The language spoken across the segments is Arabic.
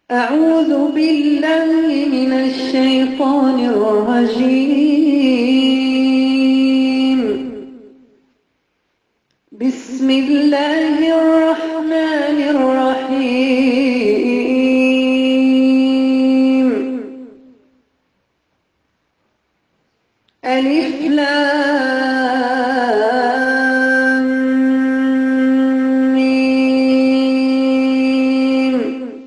أعوذ بالله من الشيطان الرجيم. بسم الله الرحمن الرحيم. ألف لام ميم.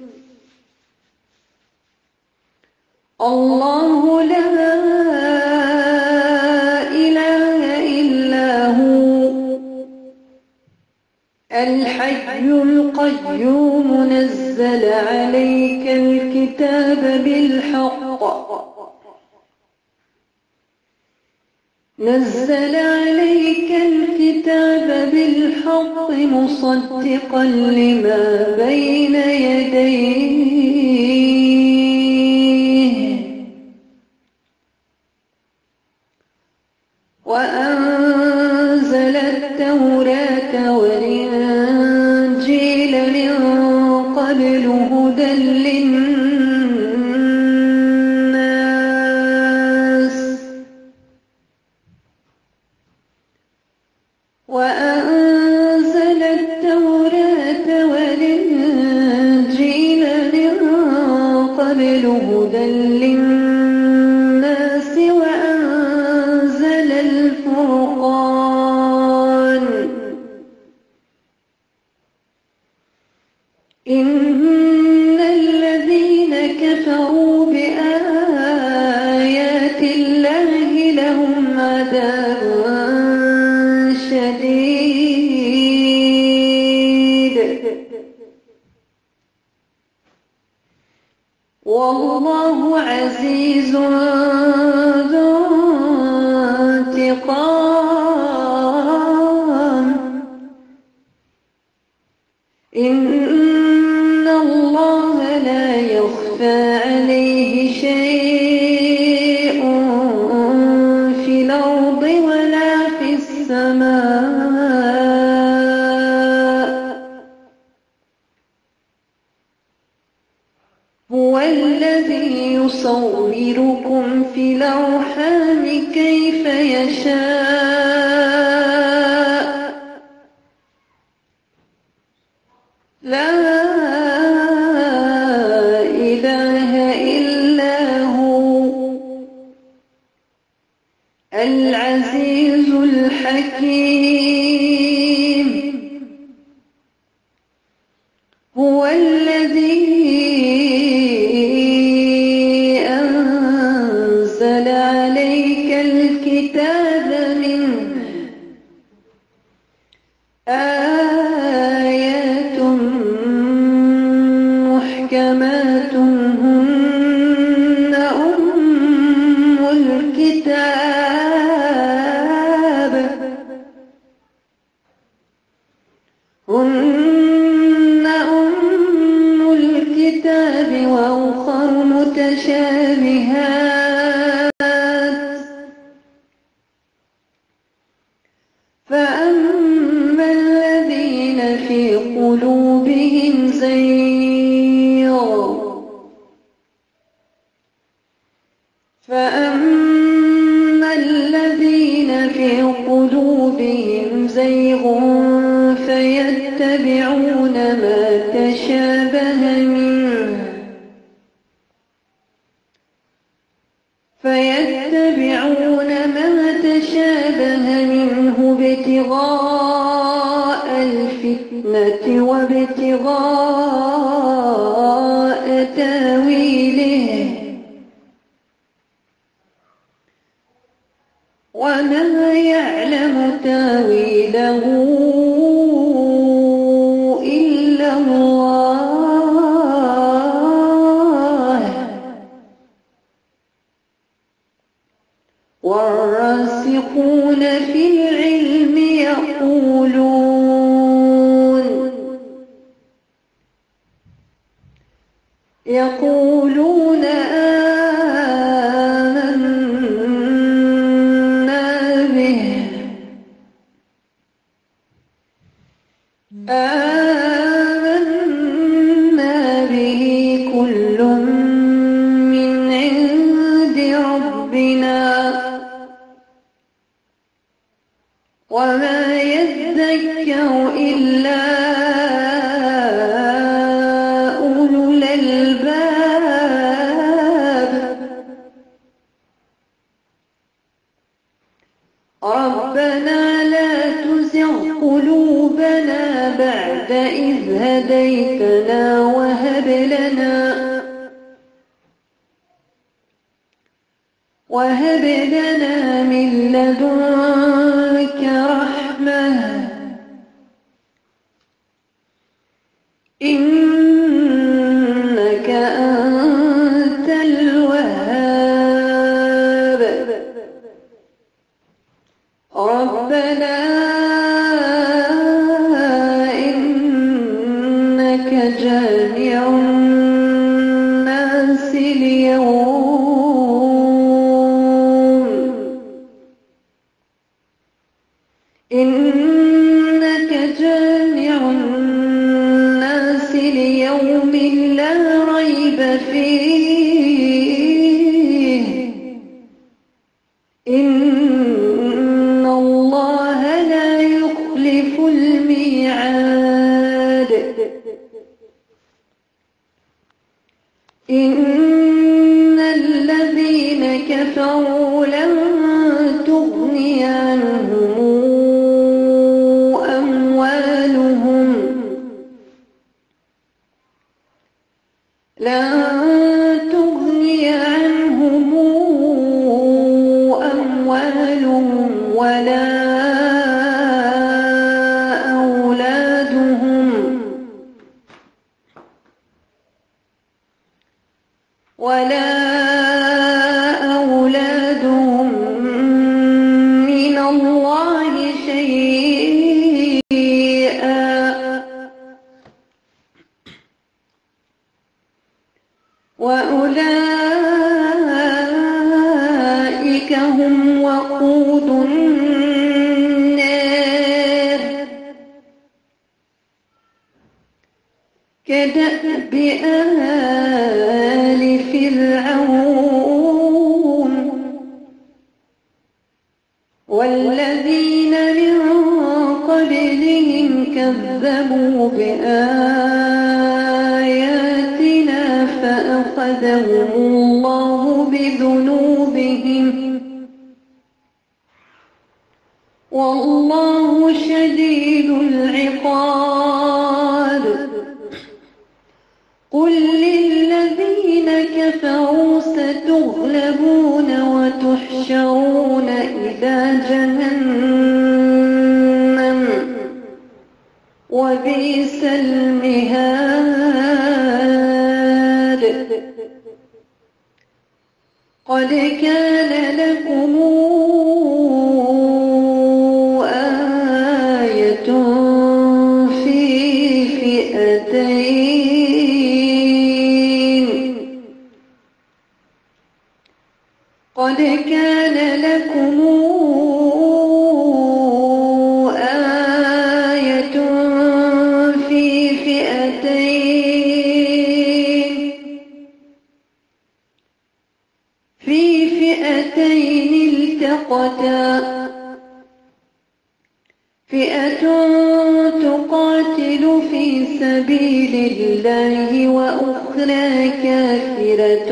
الله لا إله إلا هو الحي القيوم. نزل عليك الكتاب بالحق مصدقا لما بين يديه وأنزل التوراة والإنجيل من قبل هدى للناس وأنزل الفرقان. إن الذين كفروا بآيات الله لهم عذاب شديد والله عزيز ذو انتقام. إن الله لا يخفى عليه شيء في الأرض ولا في السماء. هو الذي يصوركم في الأرحام كيف يشاء. لا إله إلا هو العزيز الحكيم. هو الذي أنزل عليك الكتاب منه آيات محكمات هن أم الكتاب وأخر متشابهات. فأما الذين في قلوبهم زيغ فيتبعون ما تشابه منه ابتغاء الفتنة وابتغاء تاويله وما يعلم تاويله إلا الله. والراسخون في العلم يقولون آمنا به كل وهب لنا من لدنك رحمة إنك أنت الوهاب. ربنا إنك جامع الناس ليوم لا ريب فيه إن الله لا يخلف الميعاد. إن الذين كفروا لن تغني عنهم أموالهم ولا أولادهم من الله شيئا وأولئك هم وقود النار. كدأب آل فرعون والذين من قبلهم كذبوا بآياتنا فأخذهم الله بذنوبهم والله شديد العقاب. قل للذين كفروا ستغلبون وتحشرون إلى جهنم وبئس المهاد. قد كان لكم آية في فئتين قد كان لكم آية في فئتين التقتا فئة تقاتل في سبيل الله وأخرى كافرة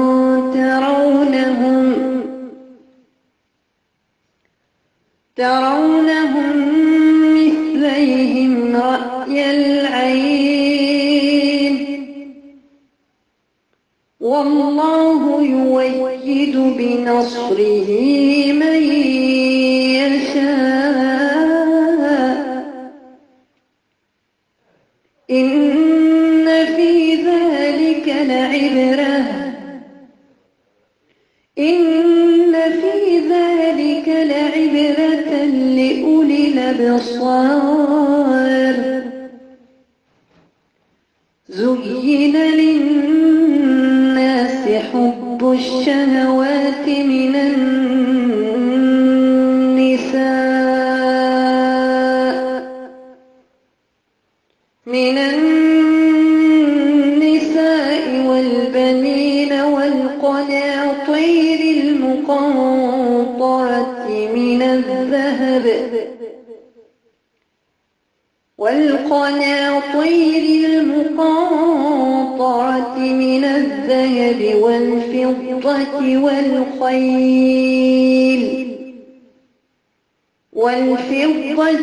ترونهم مثليهم رأي العين والله يؤيد بنصره من يشاء. إن في ذلك لعبرة لأولي الأبصار. زين للناس حب الشهوات من النساء والبنين والقناطير المقنطرة من الذهب والفضة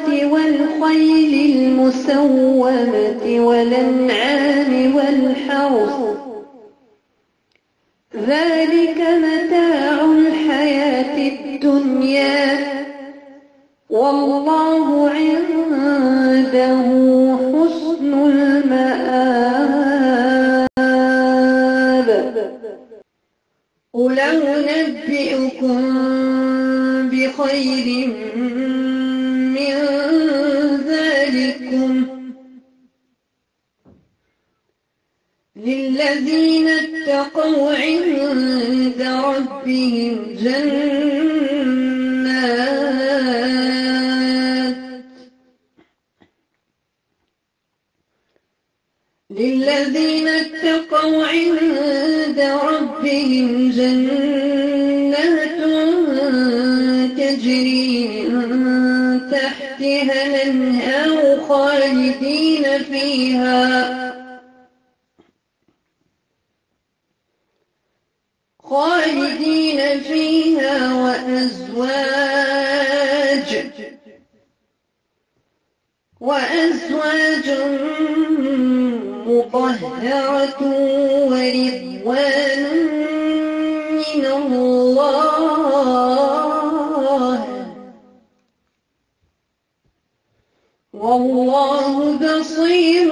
والخيل المسومة والأنعام والحرث ذلك متاع الحياة الدنيا والله عنده حسن المآب. قل أنبئكم بخير من ذلكم للذين اتقوا عند ربهم جنات تجري من تحتها الأنهار خالدين فيها وأزواج مطهرة ورضوان من الله والله بصير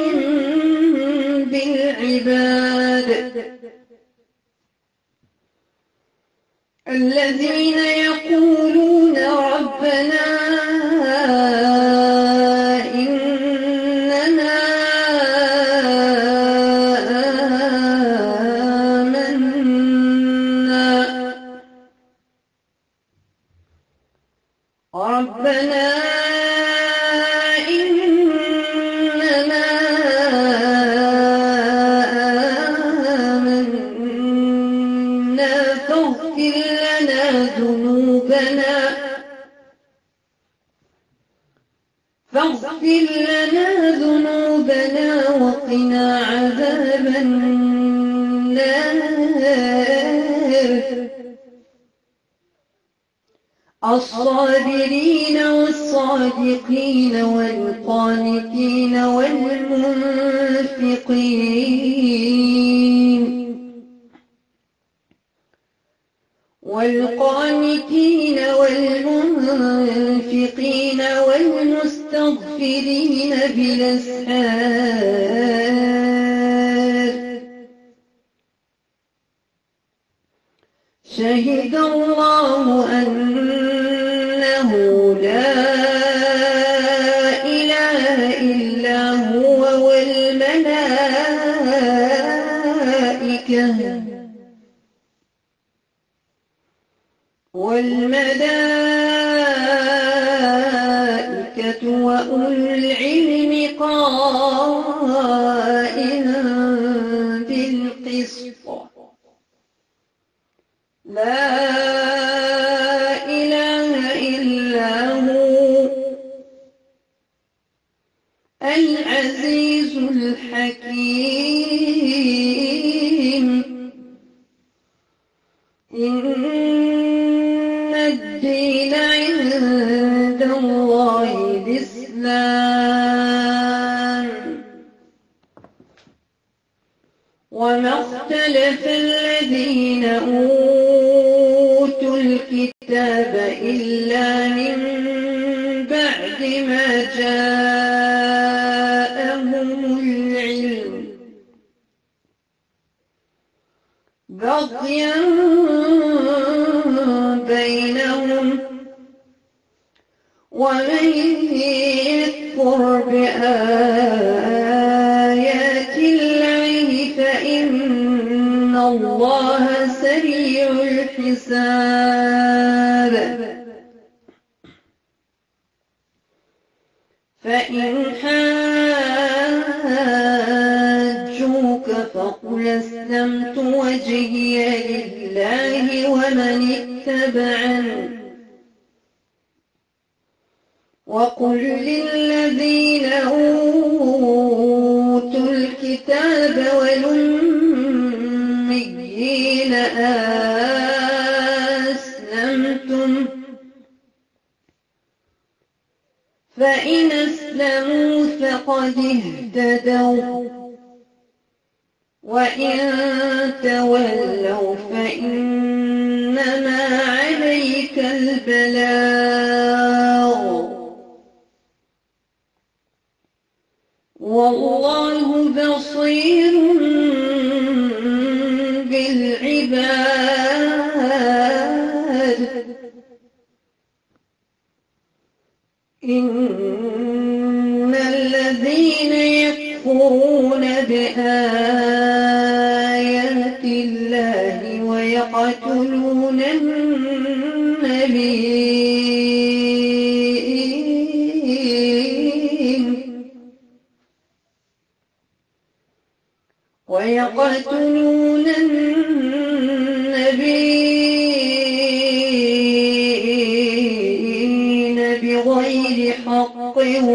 بالعباد. الذين يقولون ربنا إننا آمنا فاغفر لنا ذنوبنا وقنا عذاب النار. الصابرين والصادقين والقانتين والمنفقين والمستغفرين بالأسحار. شهد الله أنه لا إله إلا هو والملائكة وأولو العلم قائما بالقسط. لا إله إلا هو العزيز الحكيم. إن الدين عند الله الإسلام وما اختلف الذين أوتوا الكتاب إلا من بعد ما جاءهم العلم بغيا بينهم. ومن يكفر بآيات الله فإن الله سريع الحساب. فإن حاجوك فقل أسلمت وجهي لله ومن اتبعني وقل للذين أوتوا الكتاب والأميين أسلمتم فإن أسلموا فقد اهتدوا وإن تولوا فإنما عليك البلاغ والله بصير بالعباد إن الذين يكفرون بآيات الله ويقتلون النبيين بغير حق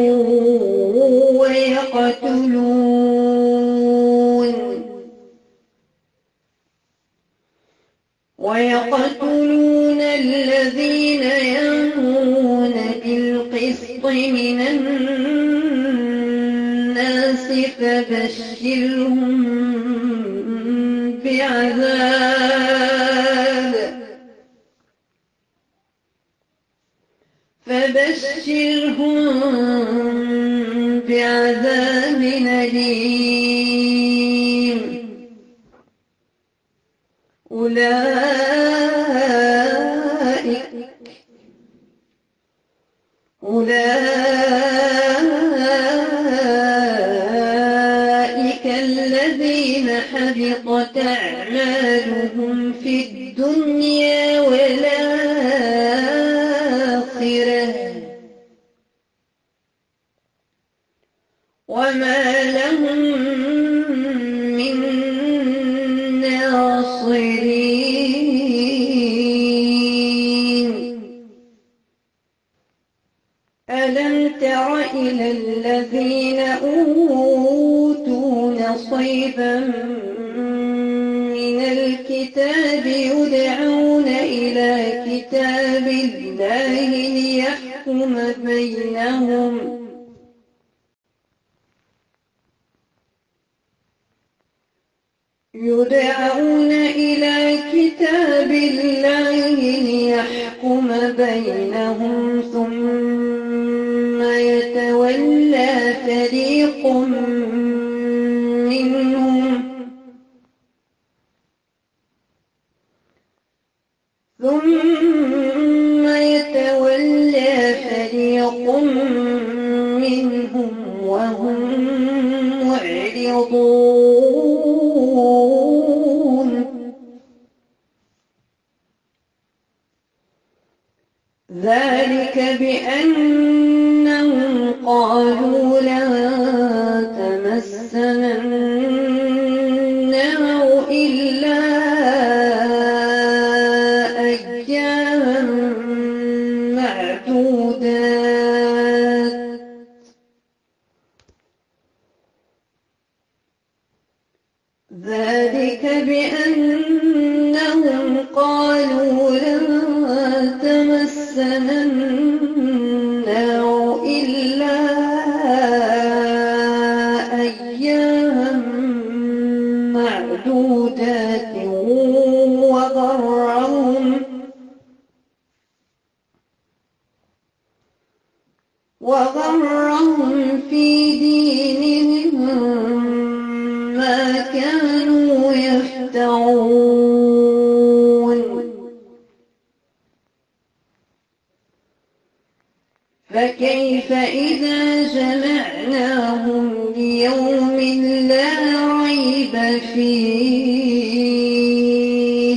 ويقتلون الذين يأمرون بالقسط من الناس فبشرهم بعذاب أليم أولئك الذين حبطت أعمالهم في الدنيا والآخرة وما لهم من ناصرين. ألم تر إلى الذين أوتوا نصيبا من الكتاب يدعون إلى كتاب الله ليحكم بينهم ثم يتولى فريق منهم وهم معرضون. ذلك بأنهم قالوا لن تمسنا النار إلا أياما معدودات وغرهم في دينهم ما كانوا يفترون. فكيف إذا جمعناهم ليوم لا ريب فيه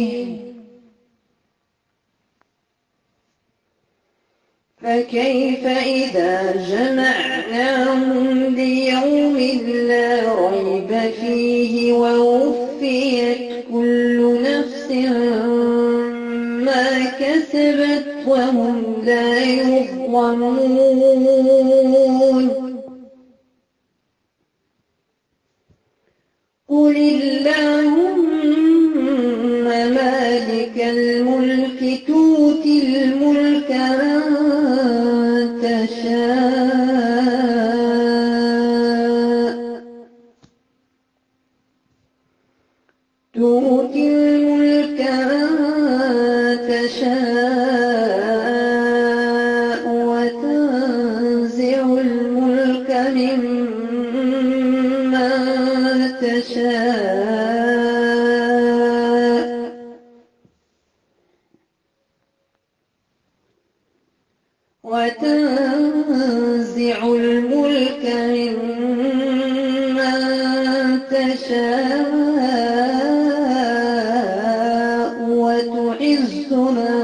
فكيف إذا جمعناهم ليوم لا ريب فيه ووفيت كل نفس ما كسبت وهم لا يظلمون. قل اللهم مالك الملك تؤتي الملك من تشاء تؤتي الملك من تشاء وتنزع الملك ممن تشاء وتنزع الملك ممن تشاء وتعز من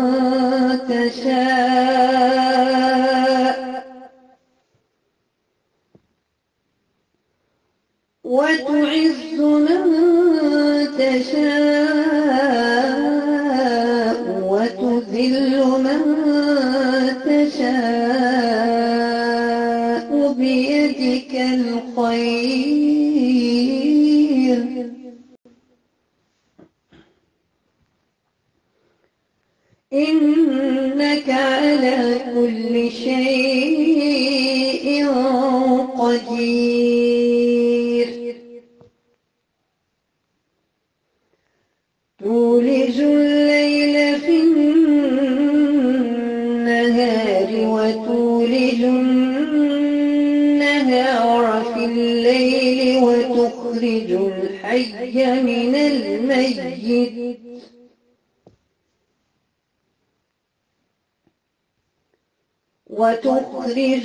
تشاء وتذل من تشاء بيدك الخير إنك على كل شيء قدير تولج الليل في النهار وتولج النهار في الليل وتخرج الحي من الميت وتخرج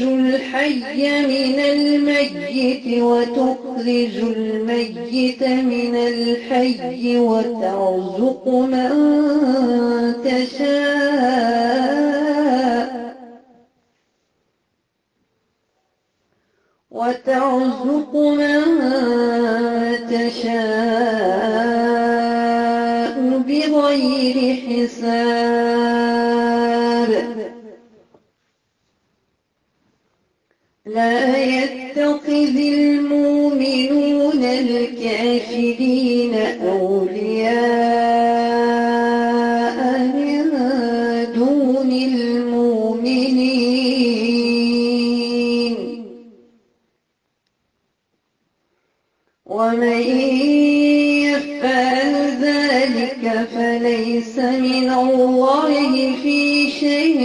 الميت من الحي وترزق من تشاء بغير حساب لا يتخذ المؤمنون الكافرين أولياء من دون المؤمنين ومن يفعل ذلك فليس من الله في شيء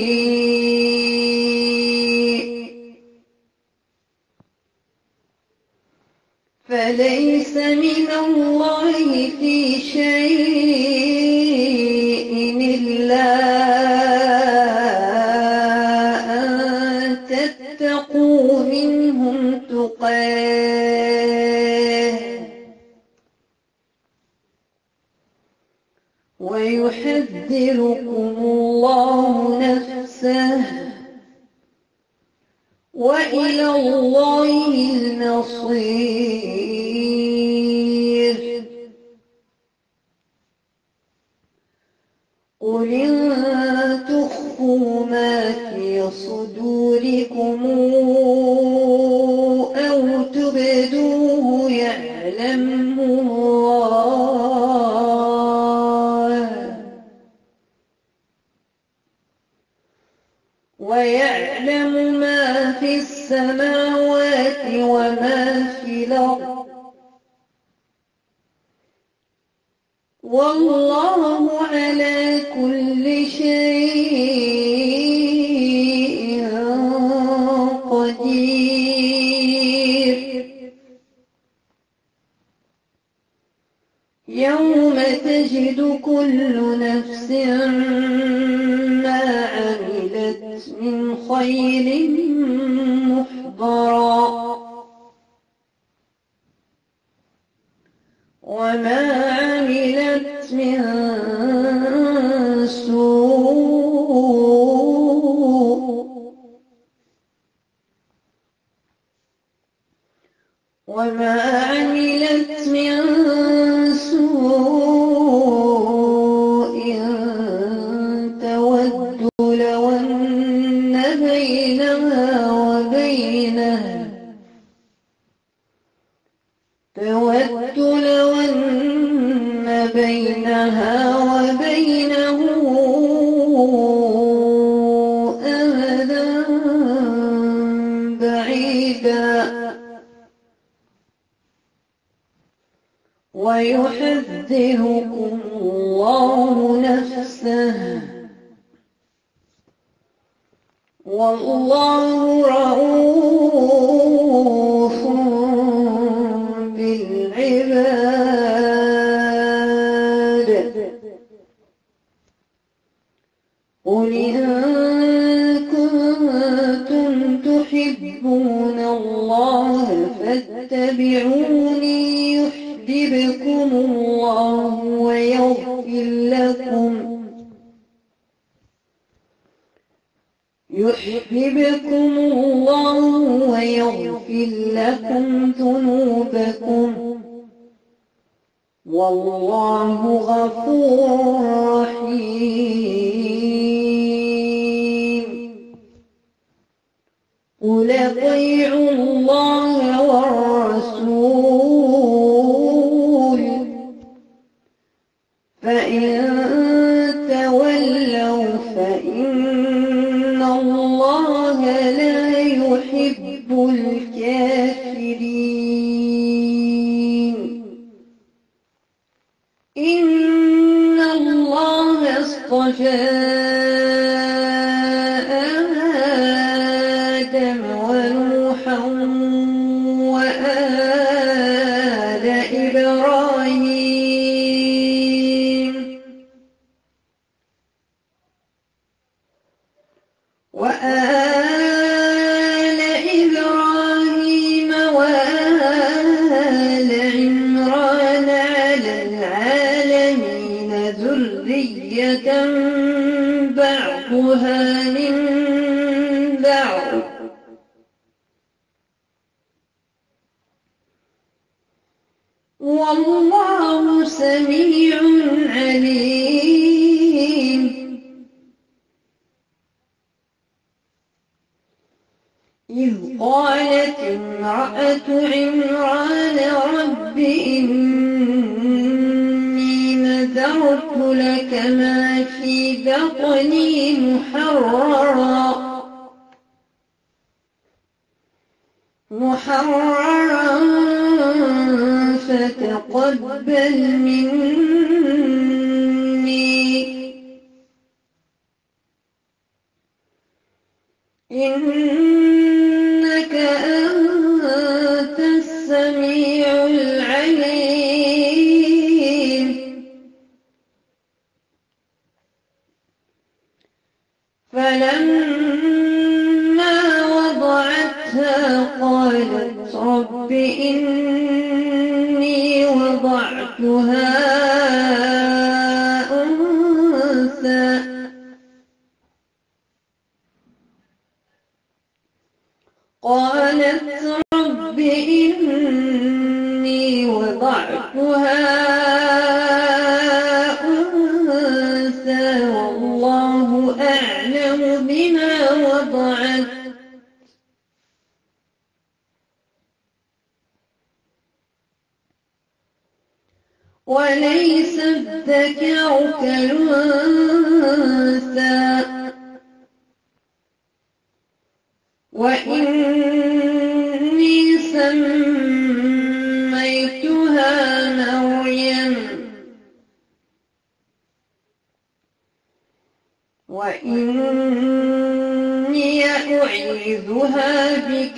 إلا أن تتقوا منهم تقاه ويحذركم الله نفسه وإلى الله المصير قل إن تخفوا ما في صدوركم أو تبدوه يعلمه الله ويعلم ما في السماوات وما في الأرض والله على كل شيء قدير يوم تجد كل نفس ما عملت من خير محضرا وما عملت من سوء تود لو أن بينها وبينه ويحذركم الله نفسه والله رءوف بالعباد. قل إن كنتم تحبون الله فاتبعوني يحببكم الله ويغفر لكم ذنوبكم والله غفور رحيم. قل اطيعوا الله والرسول فإن تولوا فإن الله لا يحب الكافرين. إن الله اصطفى آدم ونوحا وآل إبراهيم وآل عمران على العالمين ذرية بعضها من بعض والله سميع عليم. إذ قالت امرأة عمران رب إني نذرت لك ما في بطني محررا فتقبل مني إنك أنت السميع العليم. فلما وضعتها قالت رب إني وضعتها أنثى قالت رب إني وضعتها أنثى والله أعلم بما وضعت وليس الذكر كالأنثى وإني سميتها مريم وإني أعيذها بك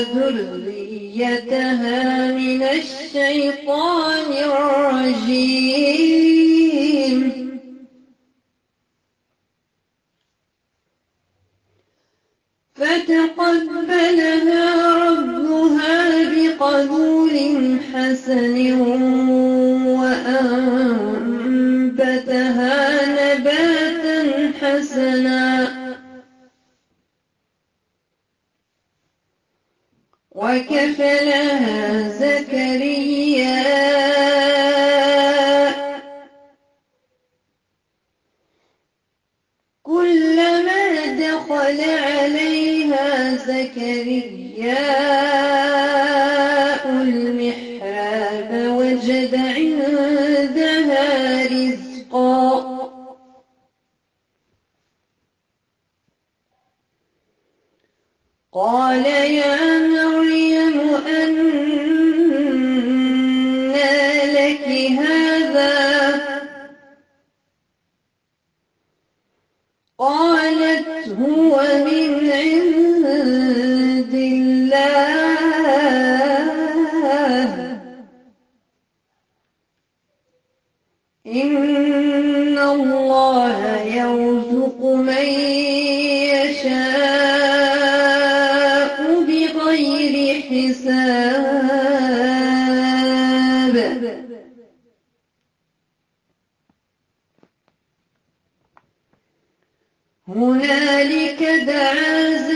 وذريتها من الشيطان الرجيم. فتقبلها ربها بقبول حسن وأنبتها نباتا حسنا وكفلها زكريا كلما دخل عليها زكريا المحراب وجد عندها رزقا قال يا مريم أنى لك لك هذا؟ قالت هو من عند الله إن الله يرزق من يشاء بغير حساب. هنالك دعا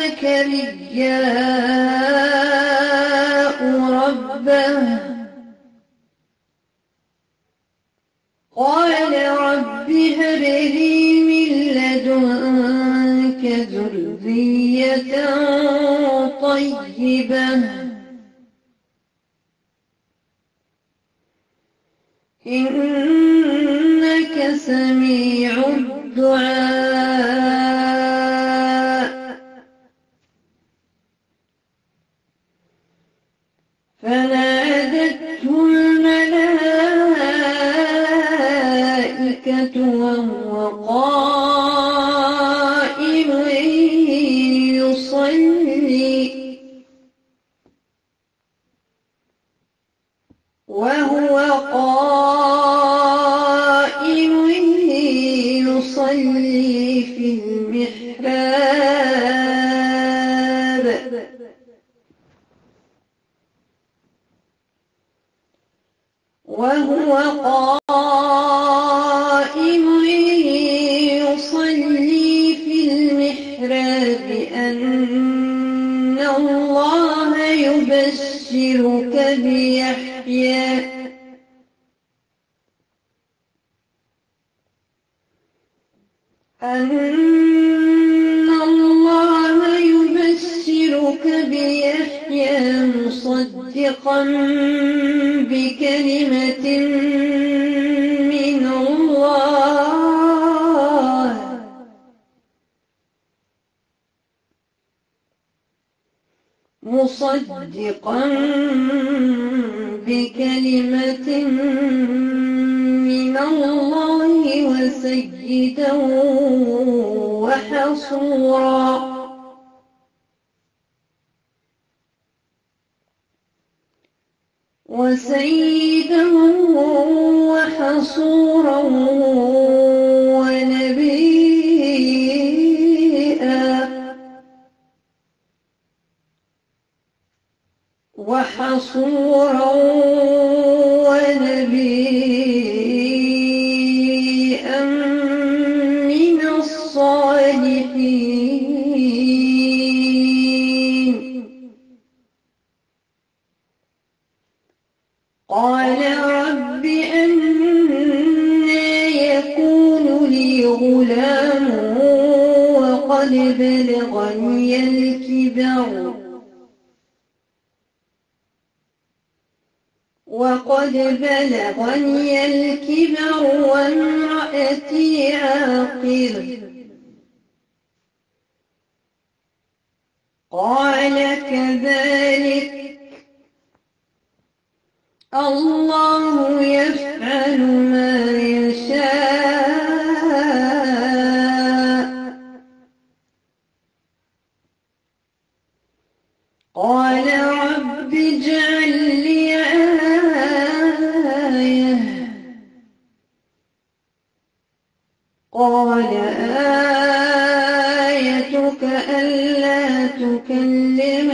زكرياء ربه قال رب هب لي من لدنك ذرية طيبة إنك سميع الدعاء. فنادته الملائكة وهو قائم يصلي في المحراب أن الله يبشرك بيحيى مصدقا بكلمة من الله وسيدا وحصورا ونبيا من الصالحين. قال رب أنى يكون لي غلام وقد بلغني الكبر وامرأتي عاقر. قال كذلك الله يفعل ما يشاء. قال رب اجعل لي آية. قال آيتك ألا تكلم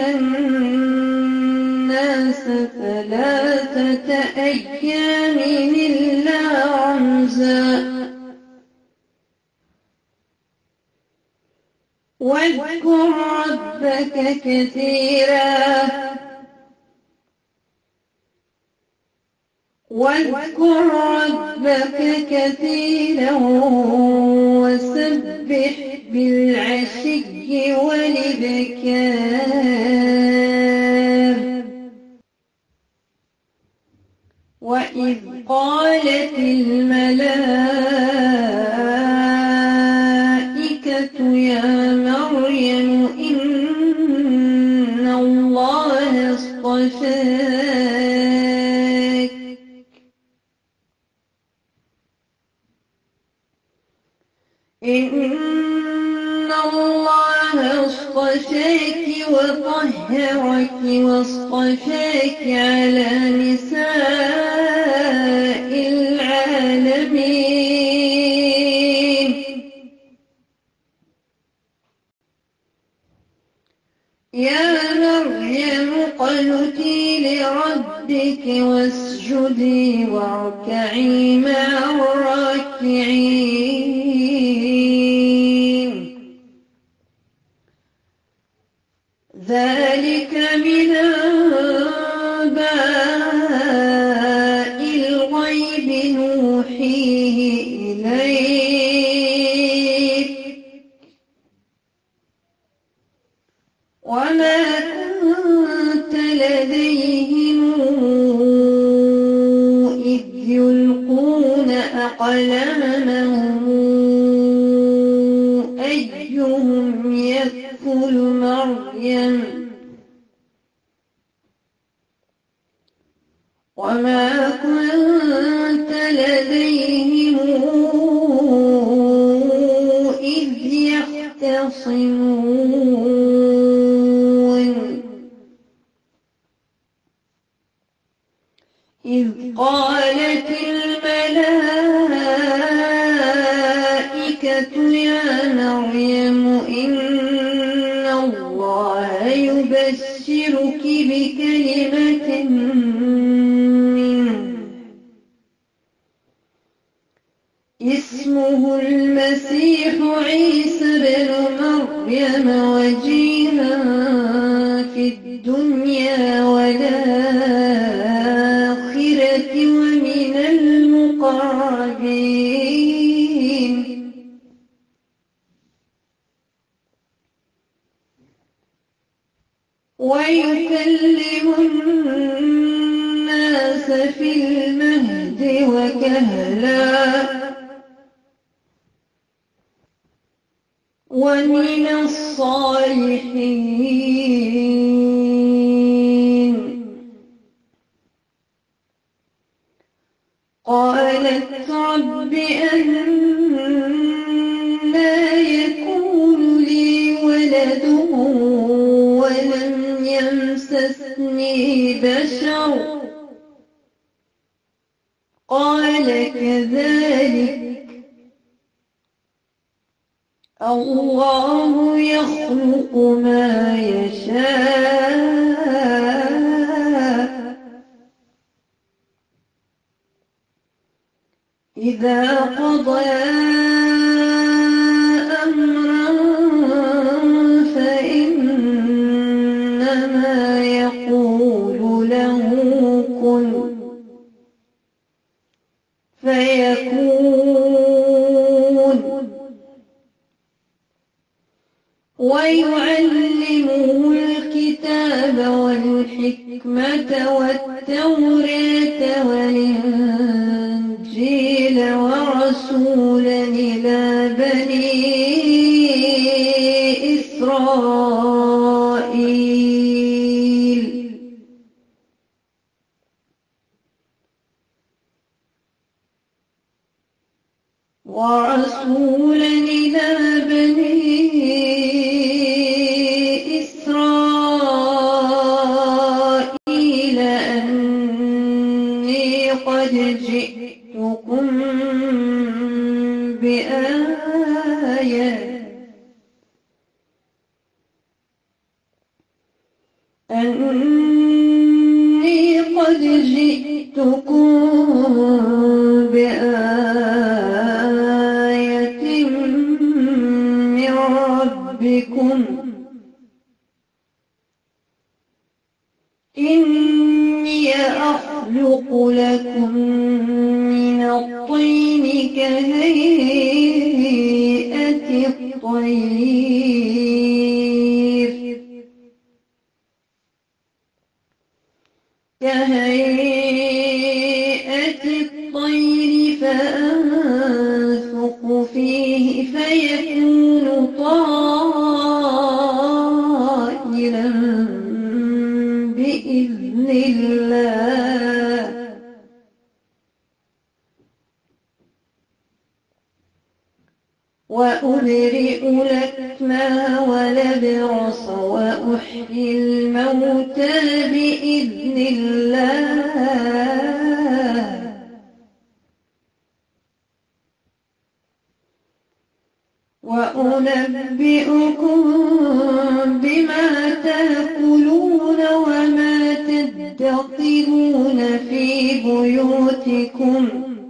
الناس 3 أيام إلا رمزا. واذكر ربك كثيرا وسبح بالعشي والإبكار. وإذ قالت الملائكة يا مريم إن الله اصطفاك إن الله اصطفاك وطهرك واصطفاك على نساء العالمين. يا مريم اقنتي لربك واسجدي واركعي مع الراكعين. ذلك من أنباء الغيب نوحيه إليك وما كنت لديهم إذ يلقون أقلامهم أيهم يكفل مريم وما كنت لديهم إذ يختصمون إذ قالت الملائكة يا مريم إن الله يبشرك بكلمة منه اسمه المسيح عيسى بن مريم وجيها في الدنيا والآخرة ومن المقربين. ويكلم الناس في المهد وكهلا ومن الصالحين. قالت رب أنى يكون لي ولد ولم يمسسني بشر قال كذلك الله يخلق ما يشاء إذا قضى أمرا فإنما يقول له كن فيكون. ويعلمه الكتاب والحكمة والتوراة والإنجيل ورسولا إلى بني إسرائيل أني قد جئتكم بآية من ربكم إني أخلق لكم من الطين كهيئة الطير فأنفخ فيه فيكون طائرا بإذن الله وأبرئ الأكمى والأبرص وأحيي الموتى بإذن الله وأنبئكم بما تأكلون وما تدخرون في بيوتكم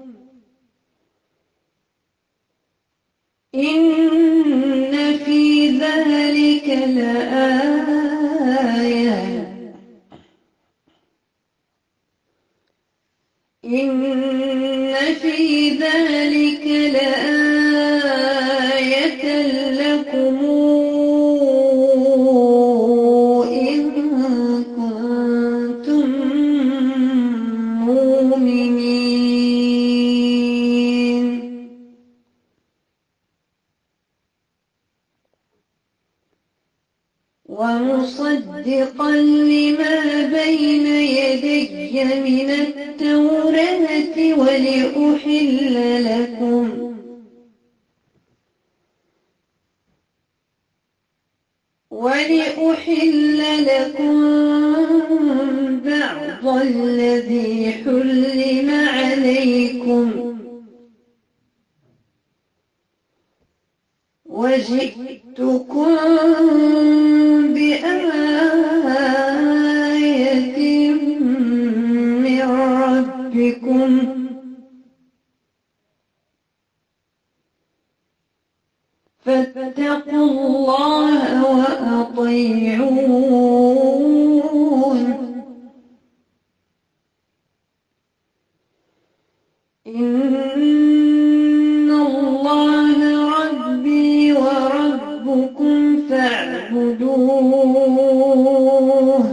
إن في ذلك لآية لكم إن كنتم مؤمنين ومصدقا لما بين يدي من التوراة ولأحل لكم بعض الذي حرم عليكم وجئتكم بآية من ربكم فاتقوا الله وأطيعون إن الله ربي وربكم فاعبدوه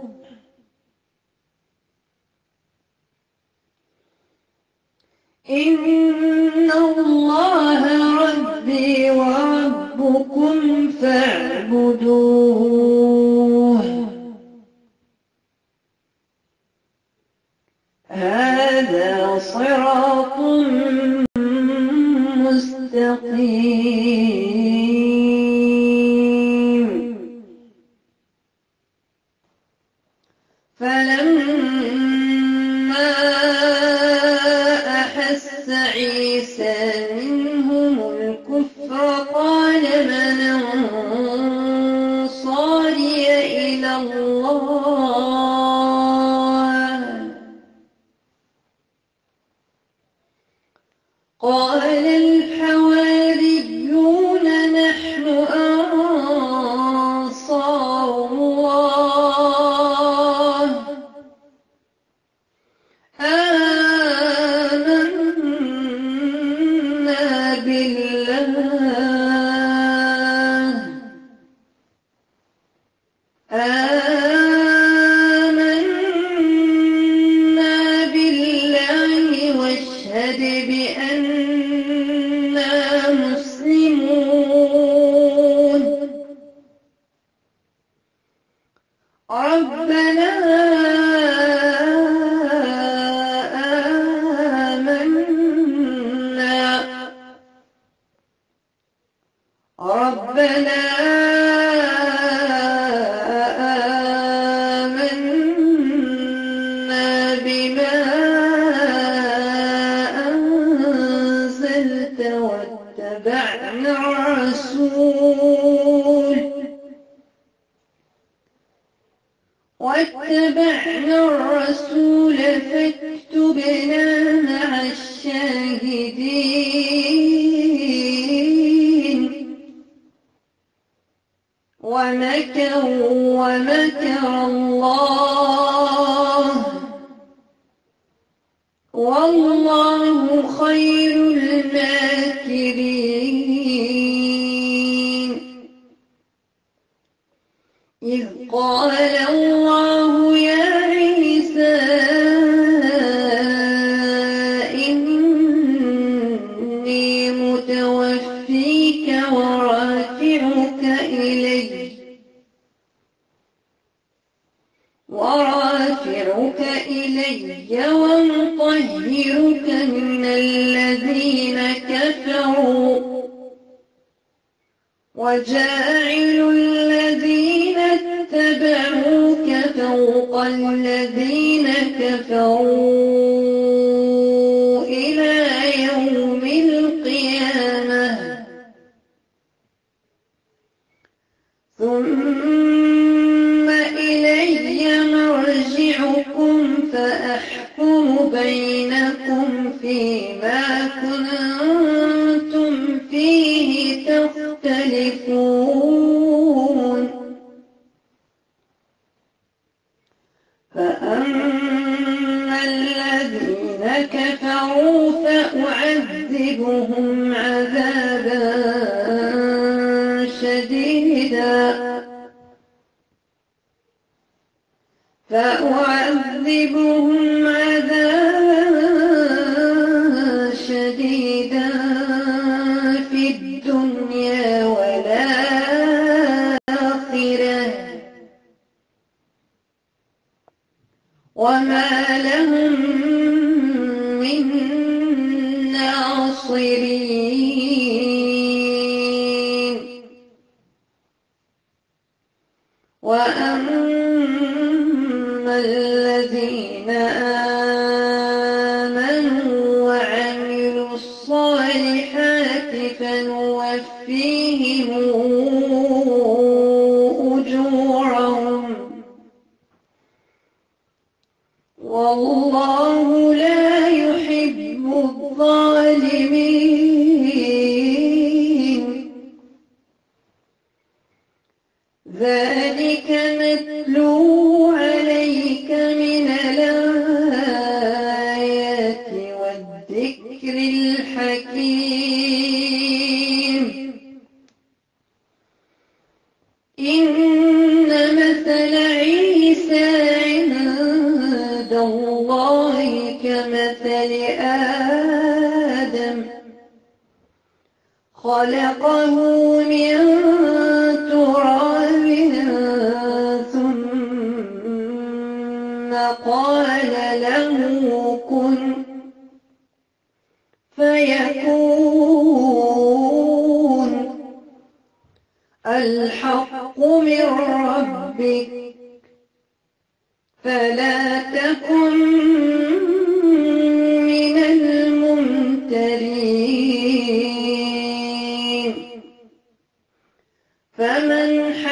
إن الله ربي وربكم فاعبدوه هذا صراط مستقيم فلما أحس عيسى منهم الكفر قال من أنصاري إلى الله قال الحواريون نحن أنصار الله آمنا بالله واشهد بأننا مسلمون ربنا آمنا بما أنزلت واتبعنا الرسول فاكتبنا مع الشاهدين ومكر الله والله خير الماكرين إذ قال الله يا عيسى إني متوفيك ورافعك إلي ومطهرك من الذين كفروا وجاعل الذين اتبعوك فوق الذين كفروا إلى يوم القيامة ثم إلي مرجعكم فأحكم بينكم فيما كنتم فيه تختلفون فأما الذين كفروا فأعذبهم عذابا شديدا في الدنيا والآخرة وما لهم من ناصرين وأما الذين آمنوا وعملوا الصالحات فنوفيهم أجورهم والله لا يحب الظالمين ذلك نتلو عليك من الآيات والذكر الحكيم إن مثل عيسى عند الله كمثل آدم خلقه من تراب ثم قال له كن فيكون الحق من ربك فلا تكن من الممترين فمن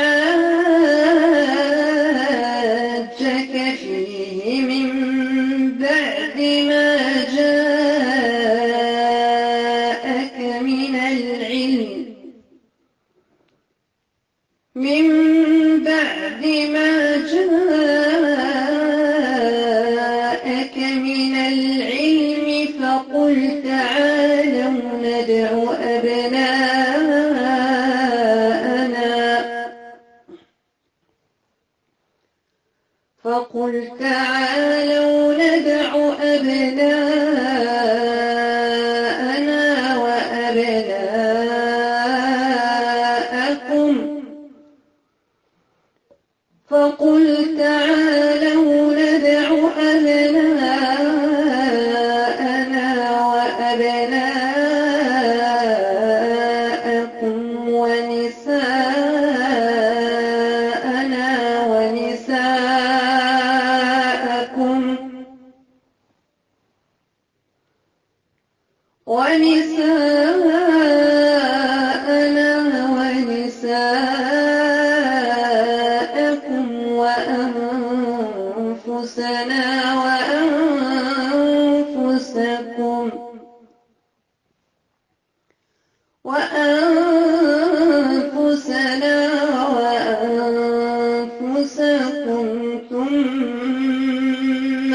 حاجك فيه من بعد ما جاءك من العلم فقل تعالوا ندع أبناءنا وأبناءكم فقل تعالوا ندع أبناءنا وأبناءكم ونساءنا ونساءكم وأنفسنا وأنفسكم ثم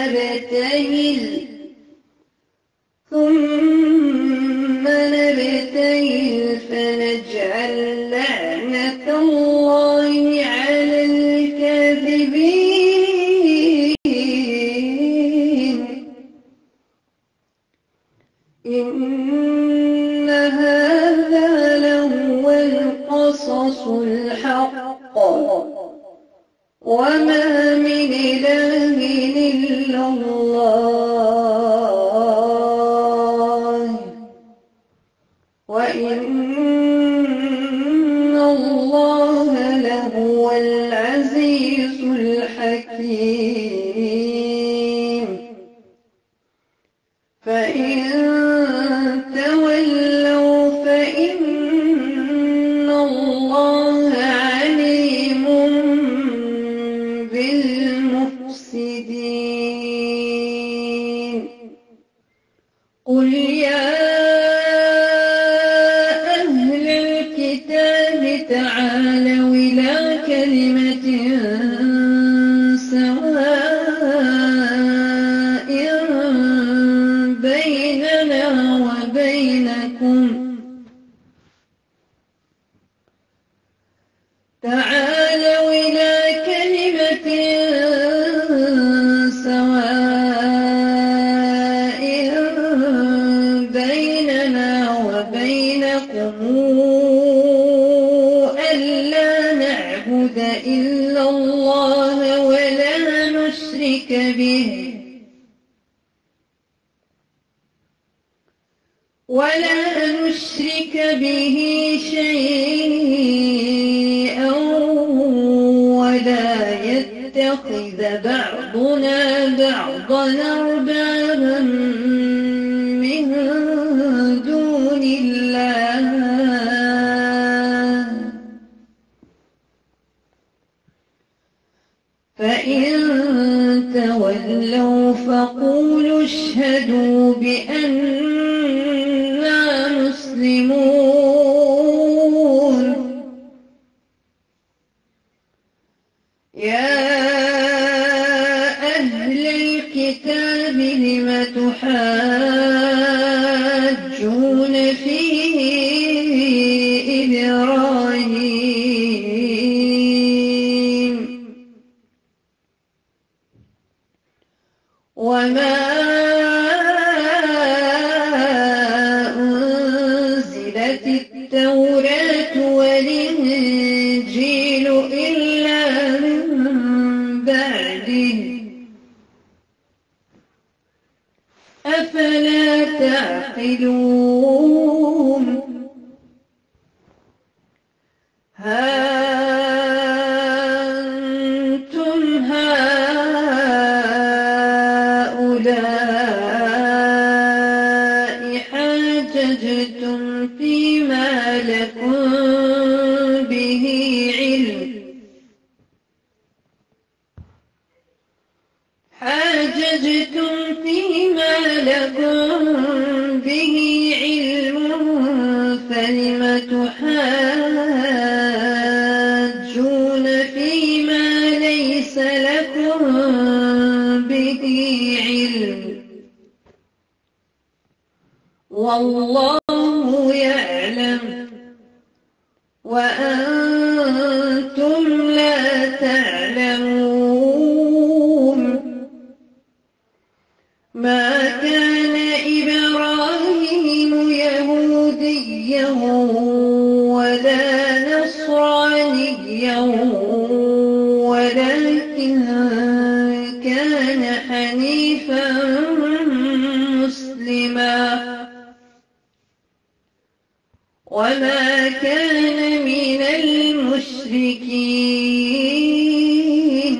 نبتهل فنجعل لعنة الله على الكاذبين إن هذا لهو القصص الحق وما من إله إلا الله وإن يا أهل الكتاب تعالوا إلى كلمة سواء بيننا وبينكم ألا نعبد إلا الله ولا نشرك به شيئا ولا يتخذ بعضنا بعضا أربابا من دون الله فإن تولوا فقولوا اشهدوا بأننا مسلمون يا أهل الكتاب لم تحاجون في إبراهيم وما أنزلت التوراة والإنجيل إلا من بعده أفلا تعقلون حاججتم فيما لكم به علم فلم تحاجون فيما ليس لكم به علم والله يعلم وأنتم لا تعلمون ما كان إبراهيم يهوديا ولا نصرانيا ولكن كان حنيفا مسلما وما كان من المشركين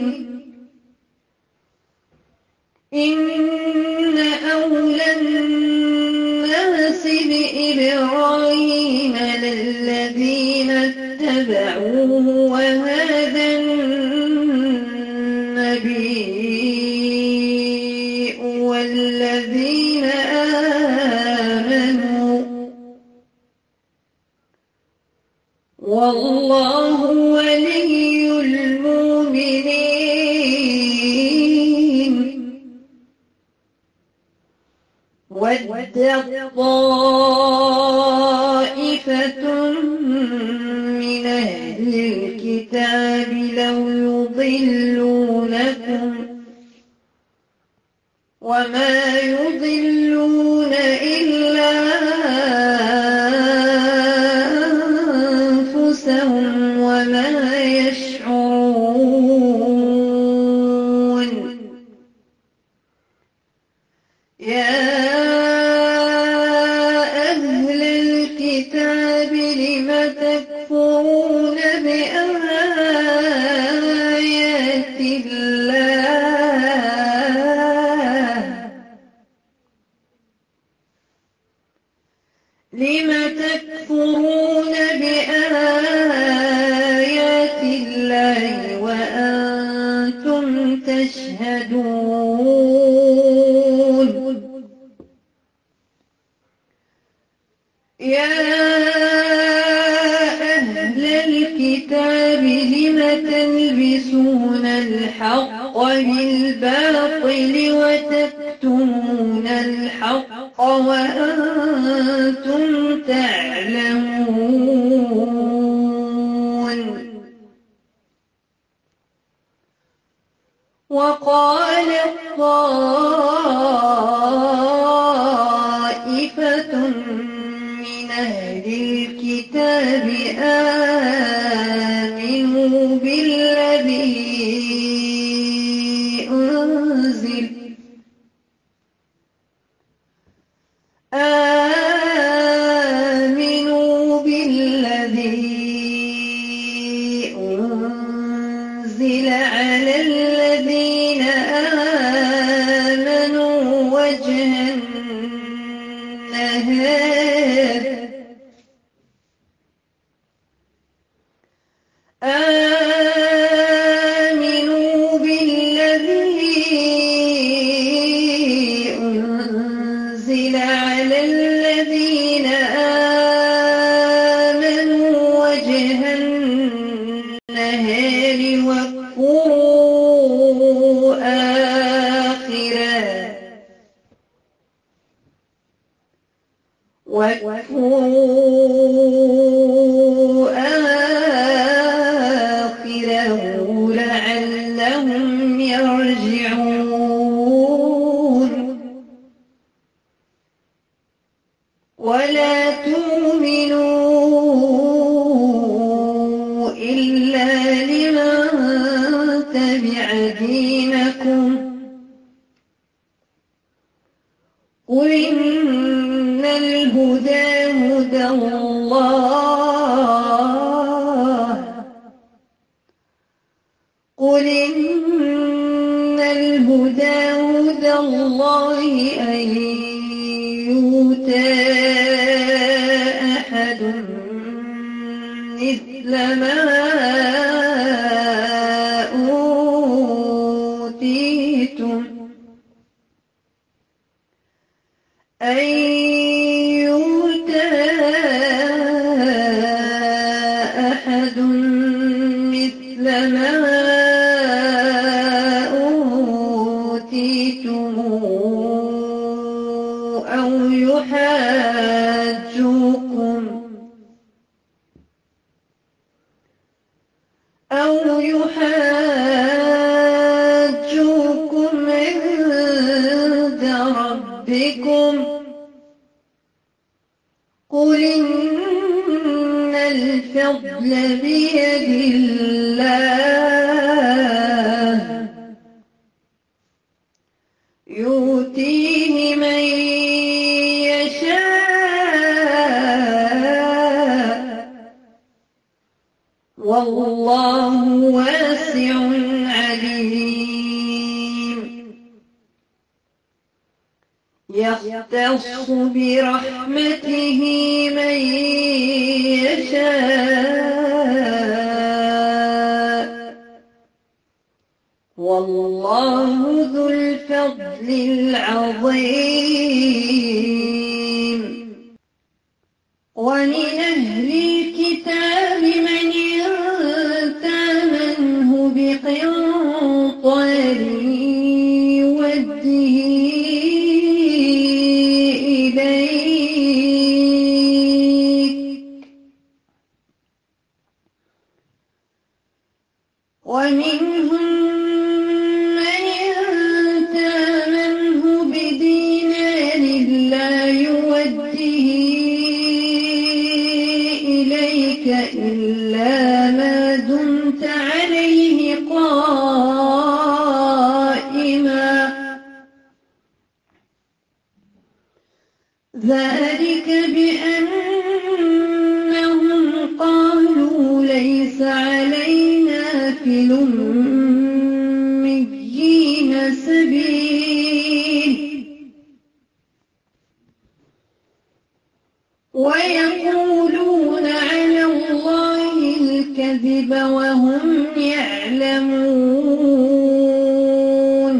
إن أولى الناس بإبراهيم للذين اتبعوه وهذا النبي والذين آمنوا والله ولي المؤمنين ود طائفة من أهل الكتاب لو يضلونكم وما يضلون إلا أنفسهم وما يشعرون يا أهل الكتاب لم تكفرون بآيات الله لم تكفرون بآيات الله وأنتم تشهدون يا أهل الكتاب لم تلبسون الحق بالباطل وتكتمون الحق وأنتم تعلمون وقالت طائفة من أهل الكتاب آمنوا بالذي أنزل على الذين آمنوا وجه النهار آمنوا بالذي أنزل على الذين آمنوا وجه النهار واكفروا آخره لعلهم يرجعون ولا تؤمنوا إلا لمن تبع دينكم قل إن الهدى هدى الله قل إن الهدى هدى الله أن يؤتى أحد مثل ما أوتيتم أن يؤتى أحد مثل ما أوتيتم أو يحاجوكم عند ربكم قل إن الفضل بيد الله يؤتيه من يشاء والله واسع عليم يختص برحمته من يشاء والله ذو الفضل العظيم ومن أهل الكتاب من يأتمنه بقنطار يوده إليك ومنهم من يأتمنه بدينار لا يوده إليك إلا ما دمت عليه قائما ذلك بأنهم قالوا ليس علينا في الأميين سبيل ويقولون على الله الكذب وهم يعلمون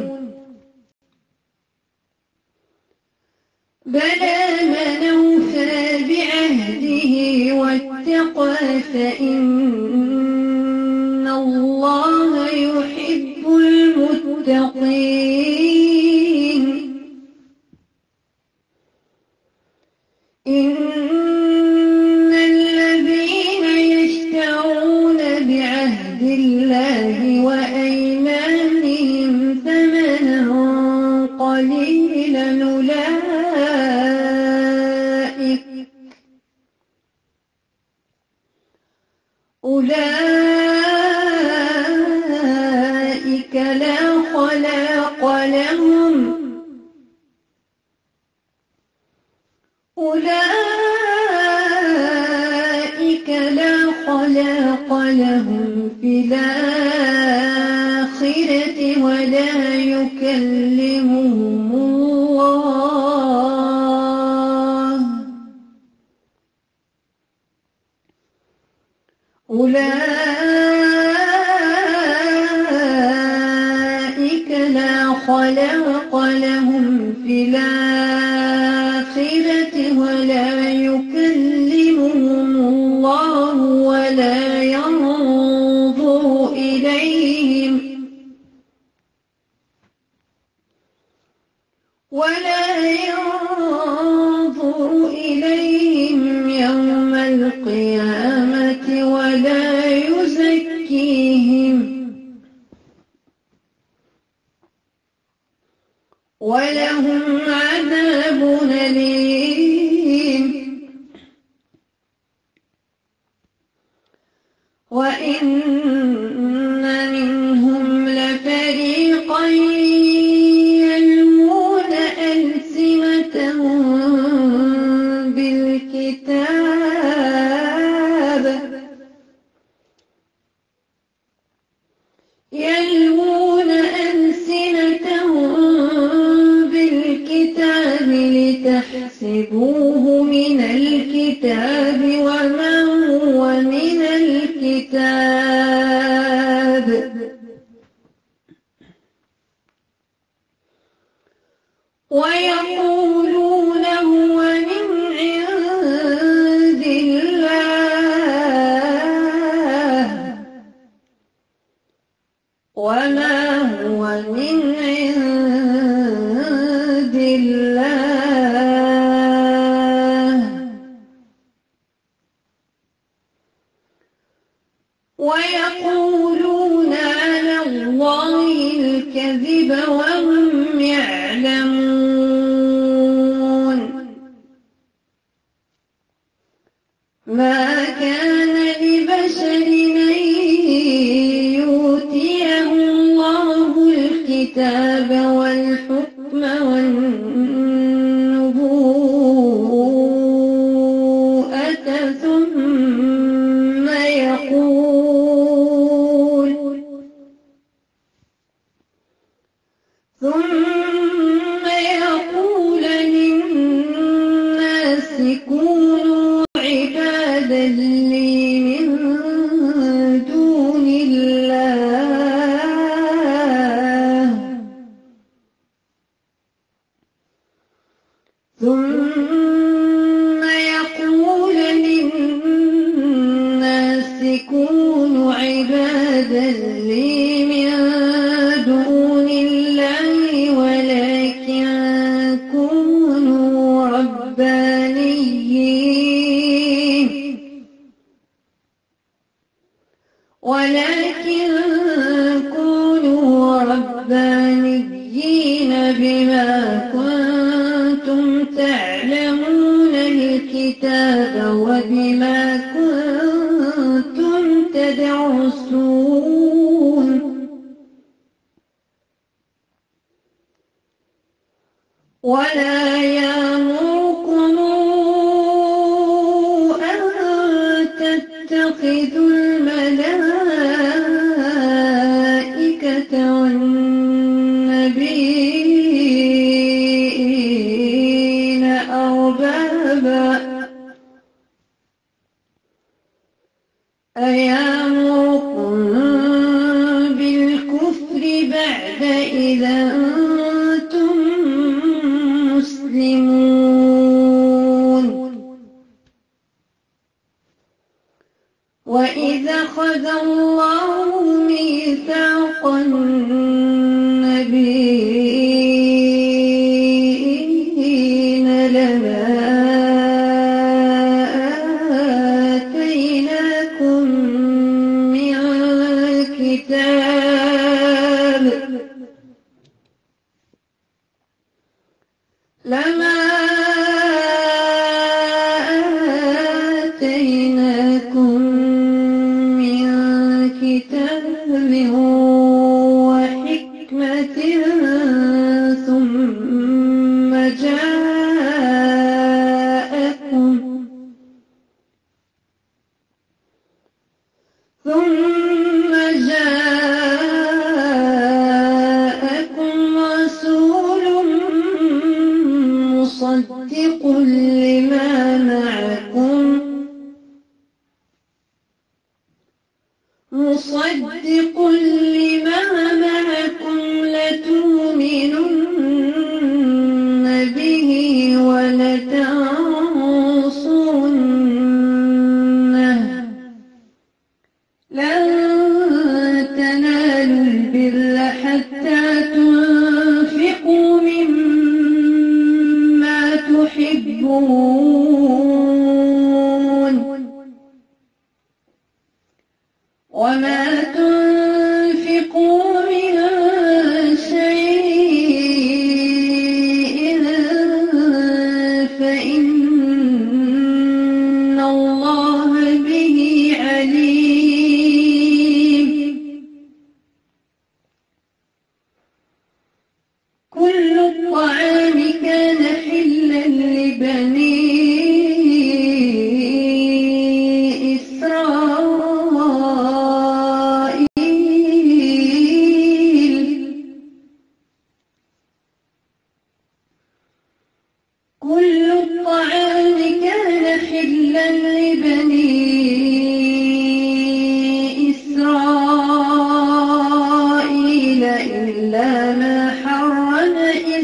بلى من أوفى بعهده فإن الله يحب المتقين. إن الذين يشترون بعهد الله وأيمانهم ثمنا قليلا أولئك لا خلاق لهم في الآخرة ولا يكلمهم الله أولئك لا خلاق لهم في الآخرة ولا يكلمهم الله ولا ينظر إليهم يوم القيامة ولا يزكيهم ولهم عذاب أليم. وإن منهم لفريقا يلوون ألسنتهم بالكتاب لتحسبوه من الكتاب وما هو من الكتاب ويقولون هو من عند الله وما هو من عند الله ويقولون على الله الكذب وهم يعلمون. ما كان لبشر أن يؤتيه الله الكتاب والحكم والنبوءة ثم يقول للناس كونوا عبادا لي من دون الله ثم يقول للناس كونوا عبادا لي من دون الله ولكن كونوا ربانيين بما كنتم تعلمون الكتاب وبما كنتم تدرسون. ولا يأمركم أن تتخذوا الملائكة والنبيين أربابا أيأمركم بالكفر بعد إذا أنتم مسلمون. وإذا أخذ الله ميثاق النبيين لما آتيناكم من كتاب وحكمة ثم جاءكم رسول مصدق لما معكم لتؤمنن به ولتنصرنه لن تنالوا البر حتى تنفقوا مما تحبون وما تنفقوا من شيء فإن الله به عليم كل الطعام كان حلا لبني إسرائيل إلا ما حرم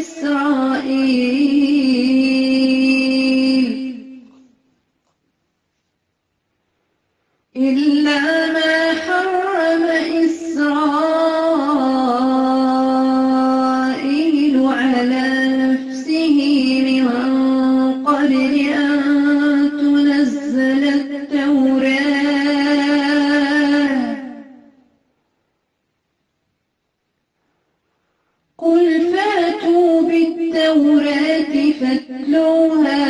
إسرائيل على نفسه من قبل أن تنزل التوراة قل فاتوا بالتوراة فاتلوها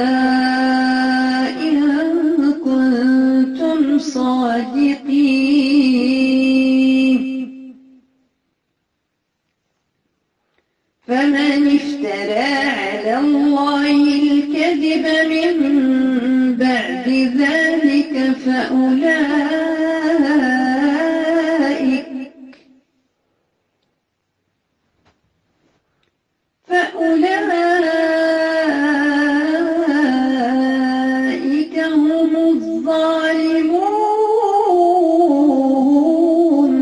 إن كنتم صادقين فمن افترى على الله الكذب من بعد ذلك فأولئك هم الظالمون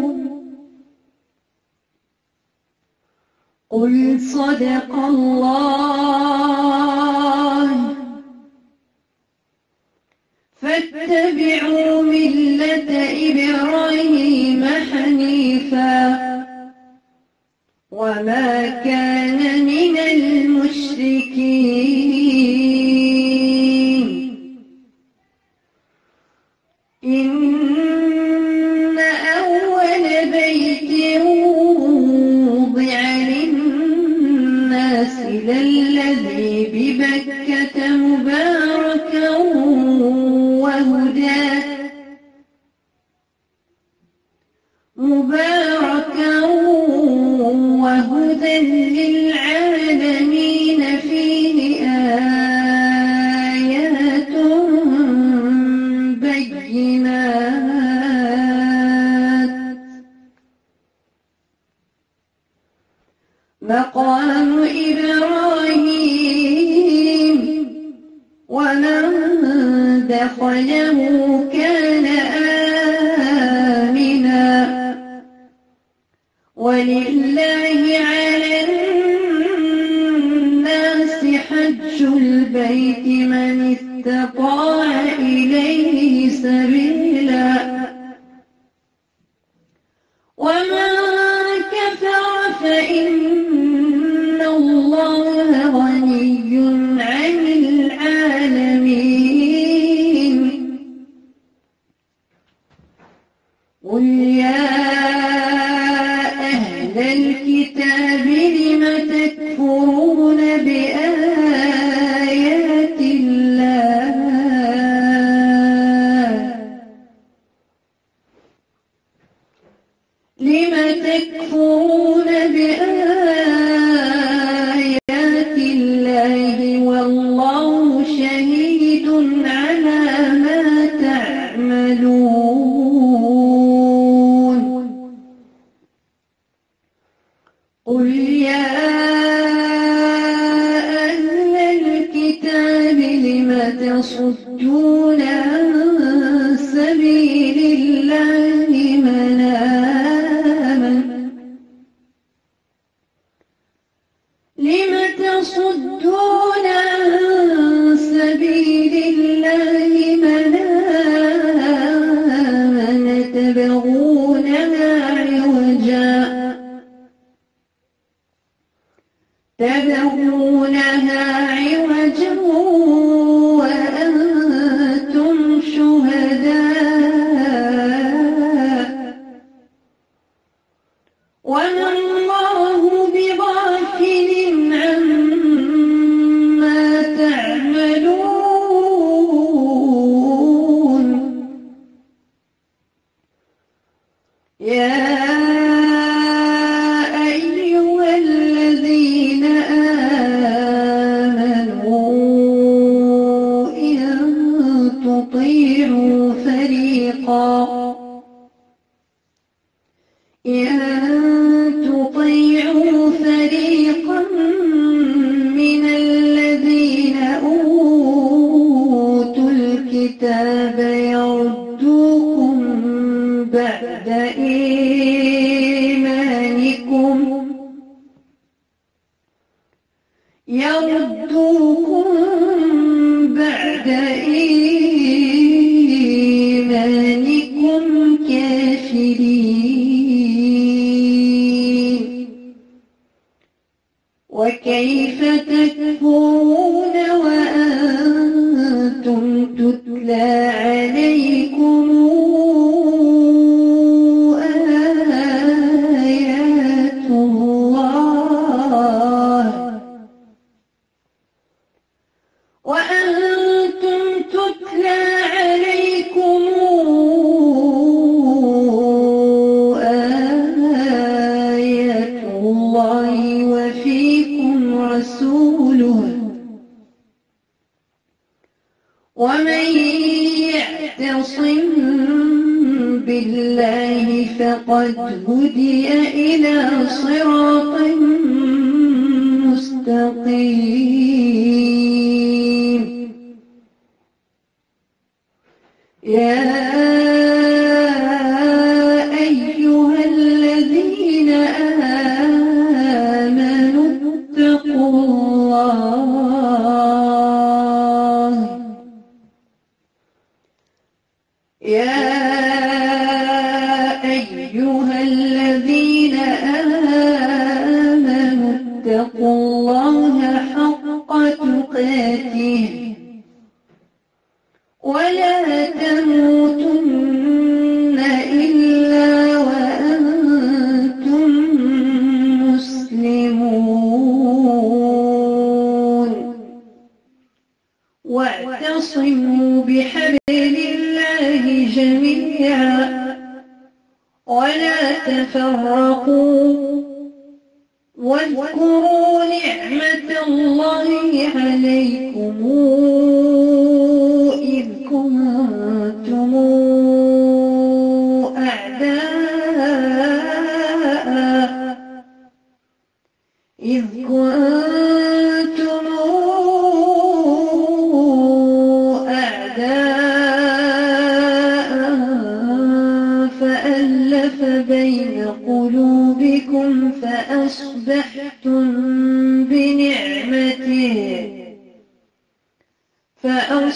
قل صدق الله فاتبعوا ملة إبراهيم حنيفا وما كان من المشركين إن أول بيت وضع للناس للذي ببكة مباركا وهدى للعالمين فيه آيات بينات مقام إبراهيم ومن دخله كان آمنا ولله على الناس حج البيت من استطاع إليه سبيلا ومن كفر فإن الله غني عن العالمين قل يا أهل الكتاب لم تكفرون بآيات الله لم تكفرون بآيات الله والله شهيد على ما تعملون قل يا أهل الكتاب لم تصدون عن سبيل الله من آمن لم تصدون عن سبيل الله من آمن تبغونها عوجا وأنتم شهداء وما الله بغافل عما تعملون يا أيها الذين آمنوا إن تطيعوا فريقا من الذين أوتوا الكتاب يردوكم بعد إيمانكم كافرين وكيف تكفرون وأنتم تتلى عليكم آيات الله وفيكم رسوله ومن يعتصم بالله فقد هدي إلى صراط مستقيم يا أيها الذين آمنوا اتقوا الله يا أيها الذين آمنوا اتقوا الله حق تقاته ولا تموتن إلا وأنتم مسلمون واعتصموا بحبل الله جميعا ولا تفرقوا واذكروا نعمة الله عليكم إذ كنتم أعداء فألف بين قلوبكم فأصبحتم بنعمته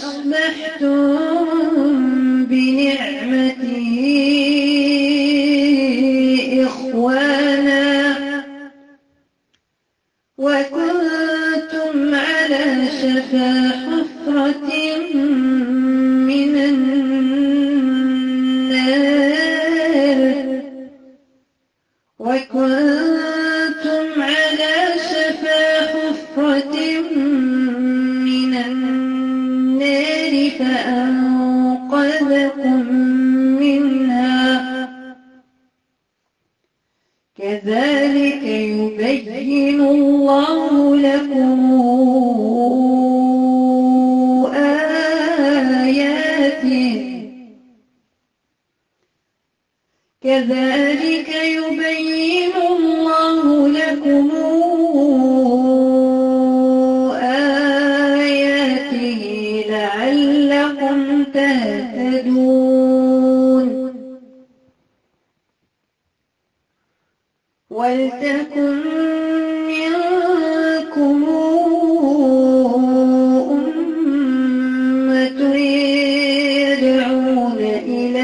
أصبحتم بنعمته إخوانا وكنتم على شفا حفرة من النار فأنقذكم منها كذلك يبين الله لكم آياته كذلك يبين الله لكم آياته لعلكم تهتدون ولتكن منكم أمة يدعون إلى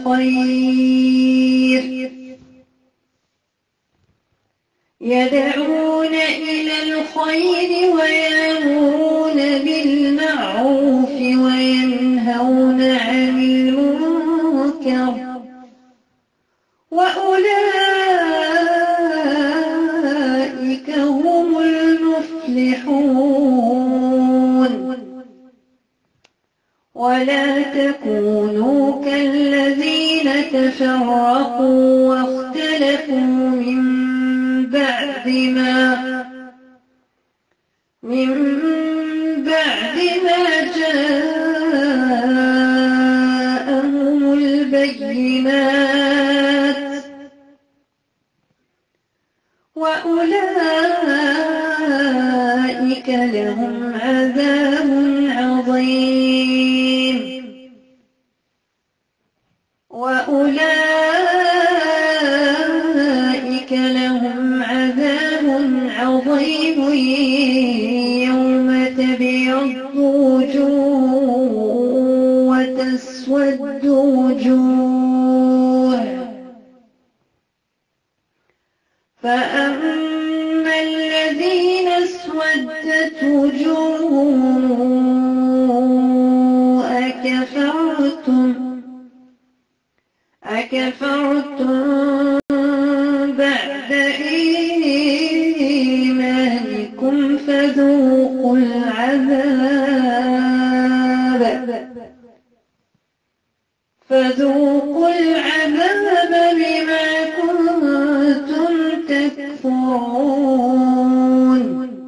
الخير ويأمرون بالمعروف وينهون عن المنكر وأولئك هم المفلحون ولا تكونوا كالذين تفرقوا واختلفوا من بعد ما جاءهم البينات وأولئك لهم عذاب عظيم يوم تبيض وجوه وتسود وجوه فأما الذين اسودت وجوههم أكفرتم بعد إيمانكم فذوقوا العذاب بما كنتم تكفرون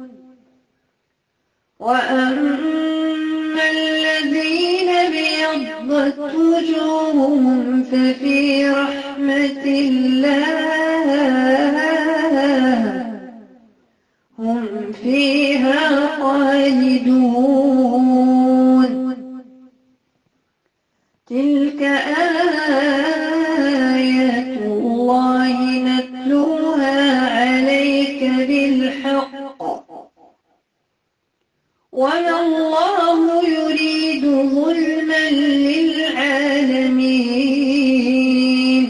وأما الذين ابيضت وجوههم ففي رحمة الله هم فيها خالدون تلك آيات الله نتلوها عليك بالحق وما الله يريد ظلما للعالمين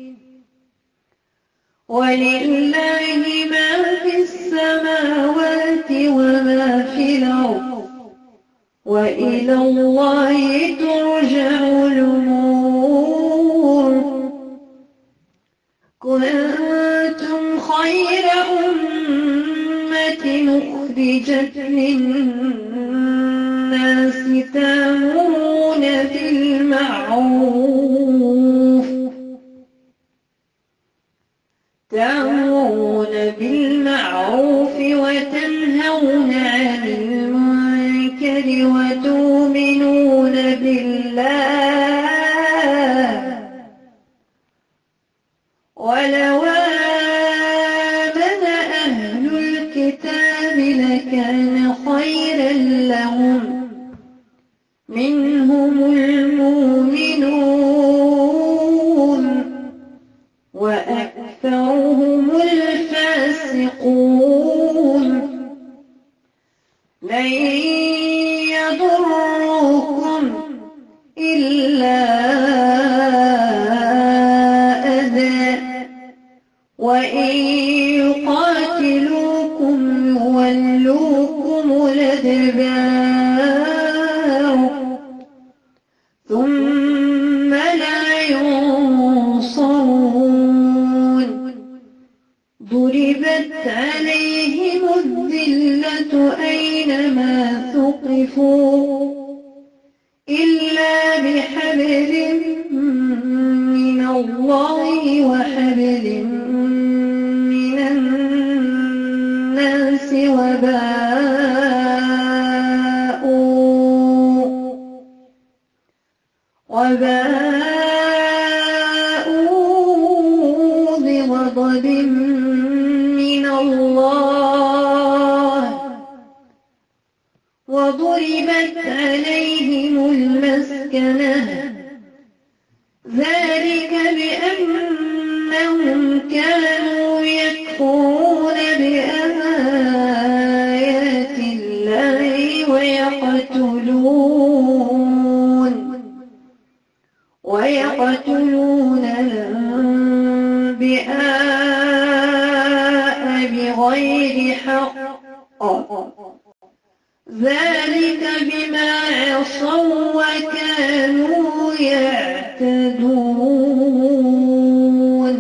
ولله ما في السماوات وما في الأرض وإلى الله ترجع الأمور كنتم خير أمة أخرجت للناس تأمرون بالمعروف وتنهون عن المنكر وتؤمنون بالله ولو آمن أهل الكتاب لكان خيرا لهم منهم المؤمنون وأكثرهم الفاسقون لن يضروكم وباءوا بغضب من الله وضربت عليهم المسكنة ذلك بأنهم كانوا يكفرون بآيات الله ويقتلون الأنبياء بغير حق ذلك بما عصوا وكانوا يعتدون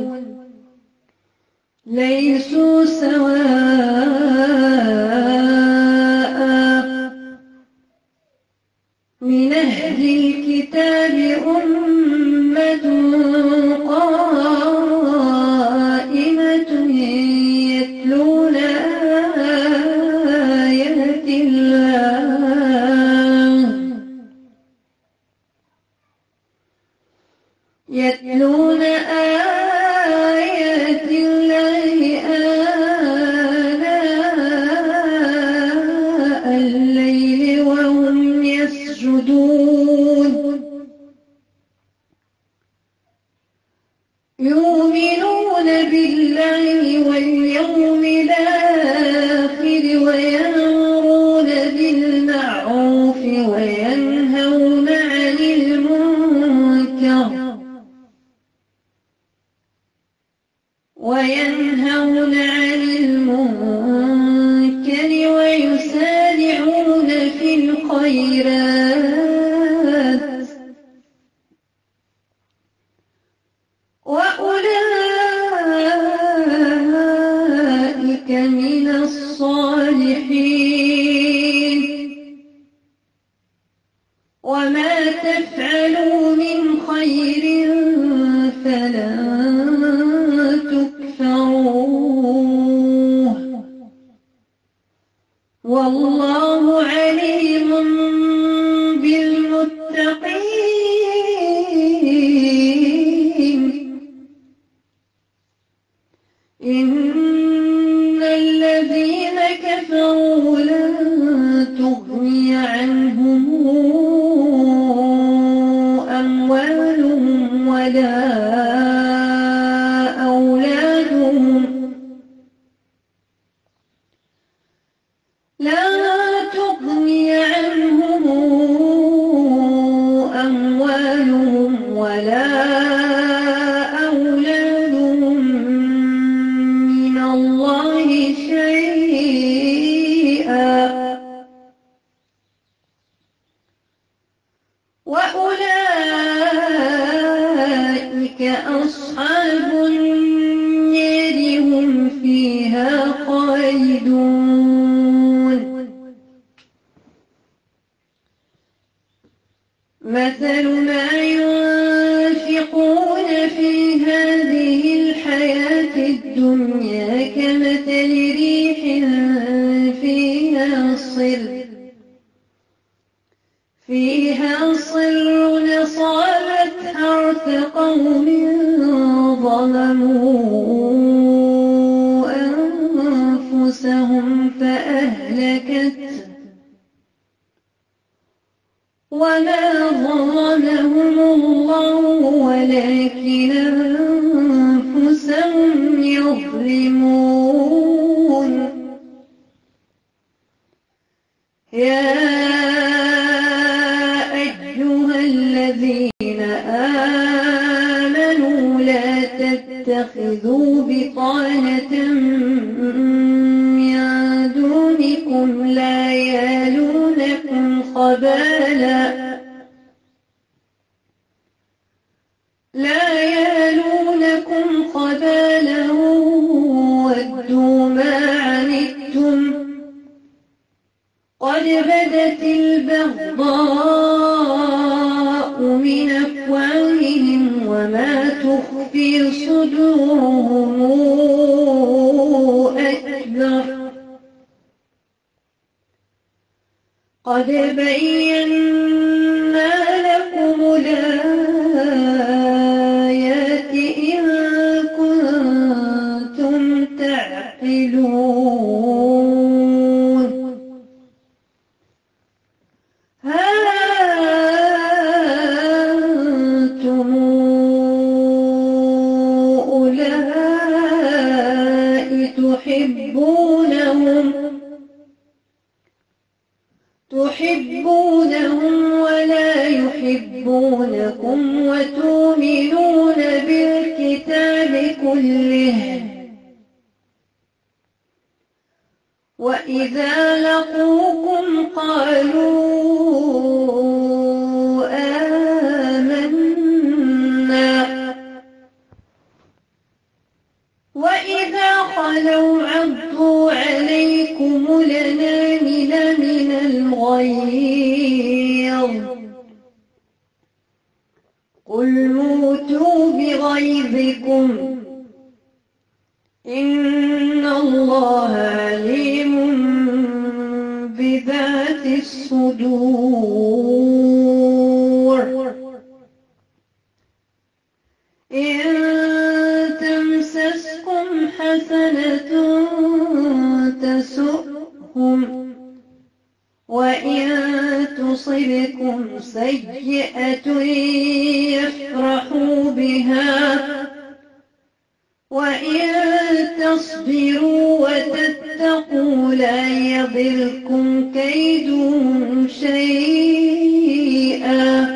ليسوا سواء من أهل الكتاب أمة قائمة يتلون آيات الله آناء الليل وهم يسجدون يؤمنون بالله واليوم الآخر ويأمرون بالمعروف وينهون عن المنكر ويسارعون في الخيرات وأولئك من الصالحين وما تفعلوا من خير فلن تكفروه والله عليم بالمتقين إن الذين كفروا لن تغني عنهم أموالهم ولا أولادهم من الله شيئا وأولئك أصحاب النار هم فيها خالدون مثل ما ينفقون في هذه الحياة الدنيا كمثل ريح فيها صر أصابت حرث قوم ظلموا أنفسهم فأهلكته وما ظلمهم الله ولكن أنفسهم يظلمون يا أيها الذين آمنوا لا تتخذوا بطانة من دونكم لا يالونكم خبالا ودوا ما عنتم قد بدت البغضاء من أفواههم وما تخفي صدورهم أكبر قد بينا لكم الآيات لكم وتؤمنون بالكتاب كله، وإذا لقوكم قالوا آمنا، وإذا خلوا عضوا عليكم الأنامل من الغيظ، قل موتوا بغيظكم إن الله عليم بذات الصدور. إن تمسسكم حسنة تسؤهم، وإن تصبكم سيئة يفرحوا بها، وإن تصبروا وتتقوا لا يضركم كيدهم شيئا،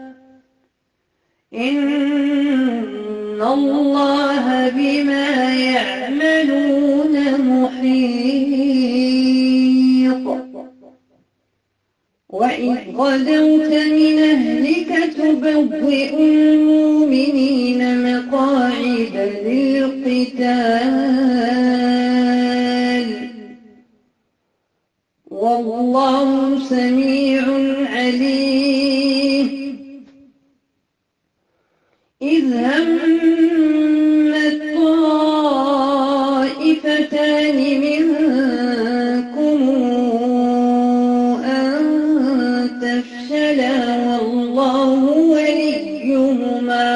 إن الله بما يعملون محيط. وإذ غدوت من أهلك تبوئ المؤمنين مقاعد للقتال، والله سميع عليم. إذ همت طائفتان منكم أن تفشلا والله وليهما،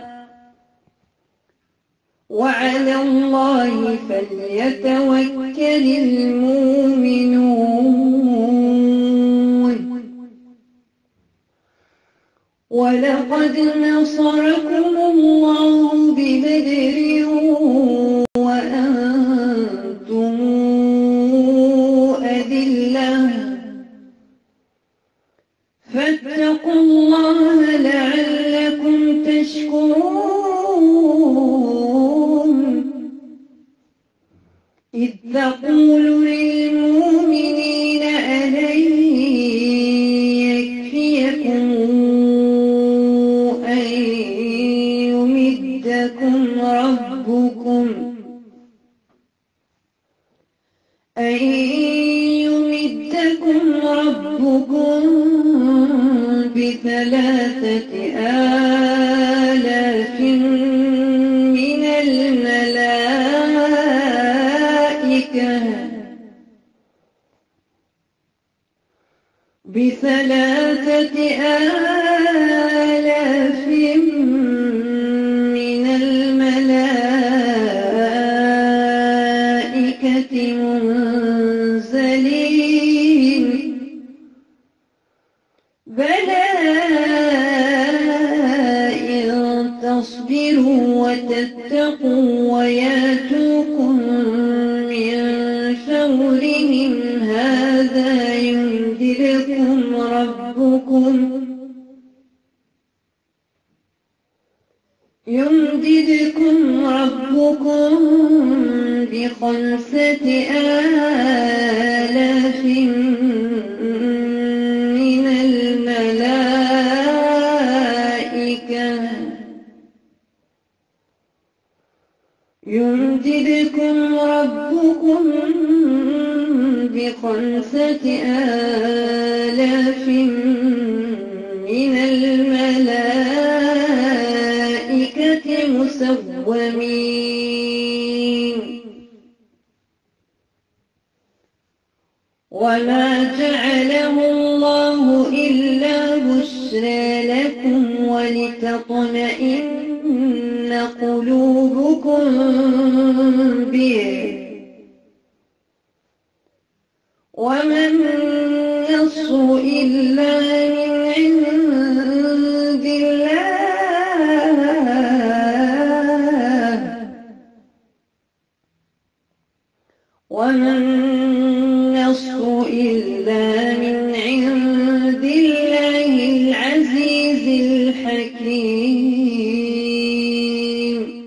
وعلى الله فليتوكل المؤمنون. ولقد نصركم الله ببدر وأنتم أذلة، فاتقوا الله لعلكم تشكرون. إذ تقول للمؤمنين ألن يكفيكم أن يمدكم ربكم ب3,000 من الملائكة، منزلين. بلى إن تصبروا وتتقوا وياتوكم من فورهم هذا يمددكم ربكم ب5,000 من الملائكة، مسومين. وما جعله الله إلا بشرى لكم ولتطمئن قلوبكم به، وما النصر إلا من عند الله، وما النصر إلا من عند الله العزيز الحكيم. حكيم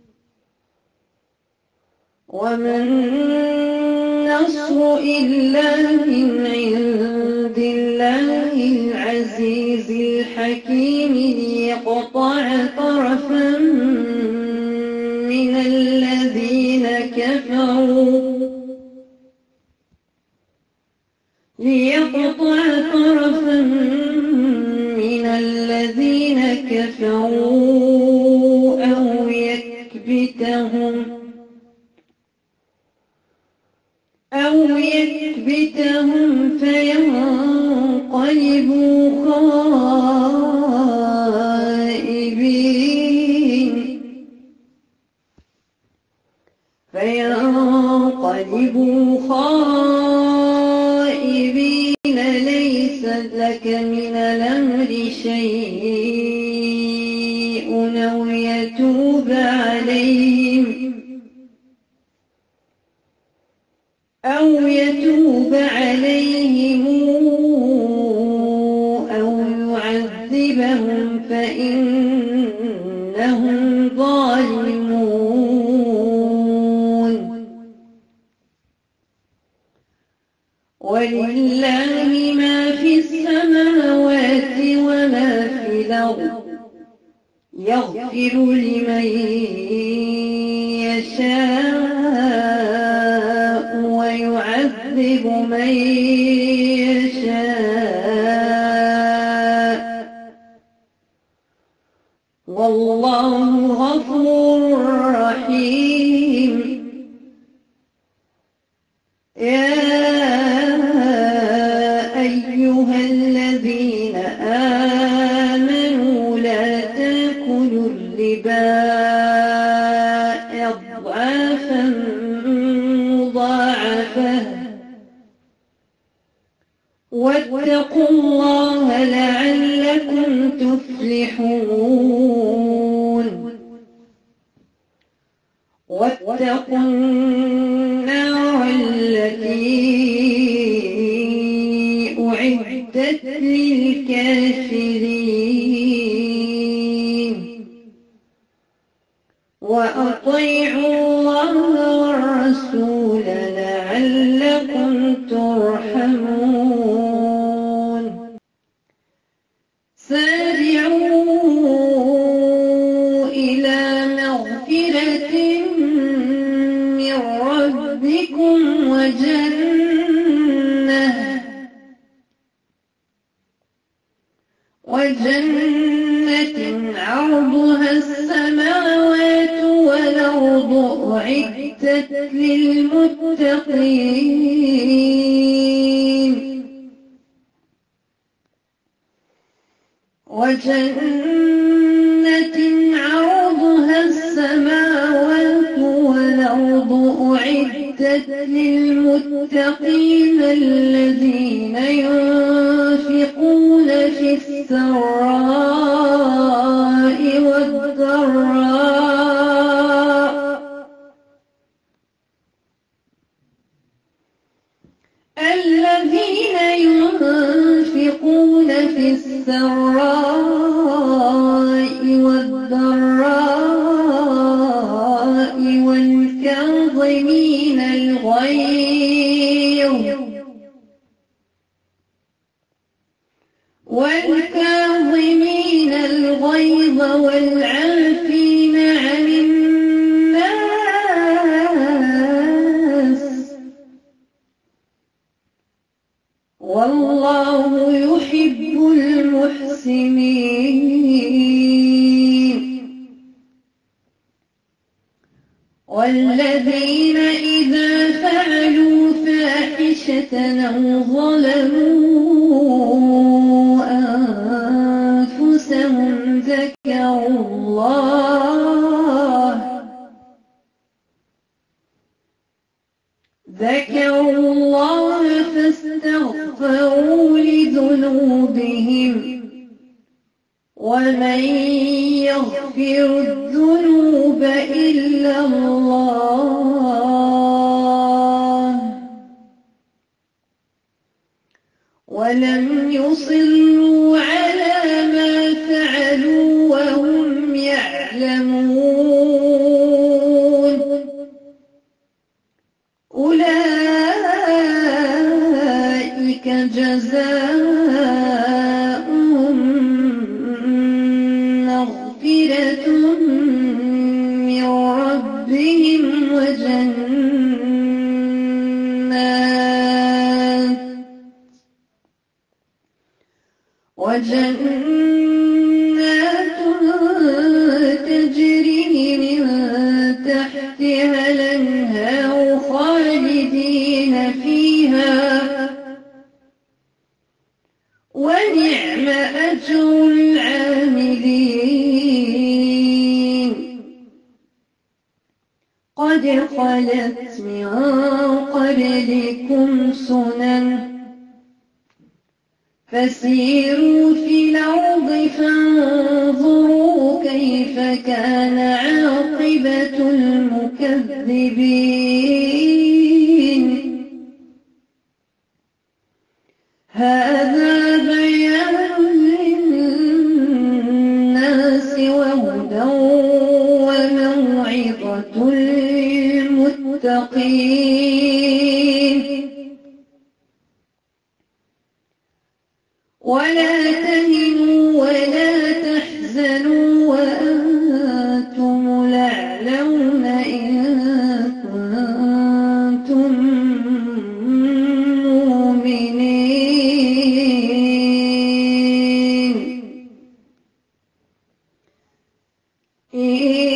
وما النصر إلا من عند الله العزيز الحكيم ليقطع طرفا من الذين كفروا أو يكبتهم فينقلبوا خائبين ليس لك من الأمر شيء أو يتوب عليهم أو يعذبهم فإنهم ظالمون ولله ما في السماوات وما في الأرض يغفر لمن يشاء ويعذب من يشاء والله غفور رحيم يا أيها الذين آمنوا لا تأكلوا الربا أضعافا مضاعفة واتقوا الله لعلكم تفلحون واتقوا النار التي أعدت للكافرين وأطيعوا الله والرسول لعلكم ترحمون سارعوا إلى مغفرة من ربكم وجنة عرضها السماوات والأرض أعدت للمتقين وجنة عرضها السماوات والأرض أعدت للمتقين الذين ينفقون في السراء والضراء والكاظمين الغيظ والعافين عن الناس والله يحب المحسنين والذين إذا فعلوا فاحشة أو ظلموا أنفسهم ذكروا الله فاستغفروا لذنوبهم ومن يغفر الذنوب إلا الله ولم يصروا على ما فعلوا وجنات تجري من تحتها الأنهار خالدين فيها ونعم أجر العاملين قد خلت من قبلكم سنن فسيروا في الأرض فانظروا كيف كان عاقبة المكذبين هذا بيان للناس وهدى وموعظة للمتقين ولا تهنوا ولا تحزنوا وأنتم الأعلون إن كنتم مؤمنين إن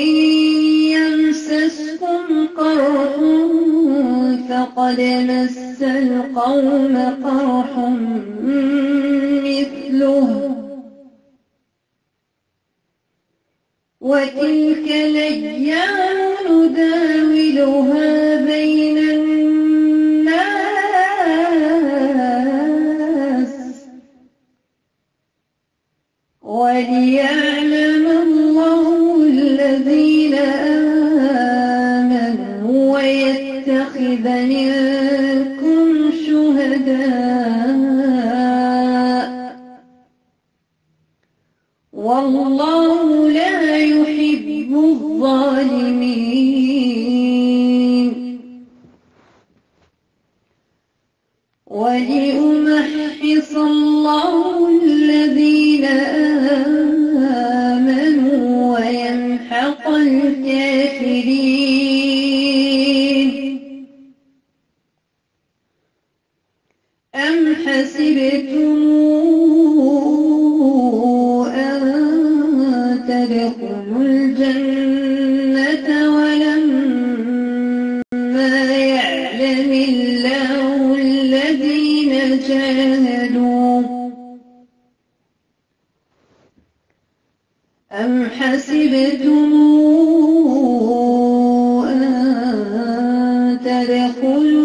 يمسسكم قرح فقد مس القوم قرح مثله وتلك الأيام نداولها بين الناس وليعلم الله الذين آمنوا ويتخذ منكم شهداء والله لا يحب الظالمين وليمحص الله الذين آمنوا ويمحق الكافرين أم حسبتم تدخلوا الجنة ولما يعلم الله الذين جاهدوا أم حسبتم أن تدخلوا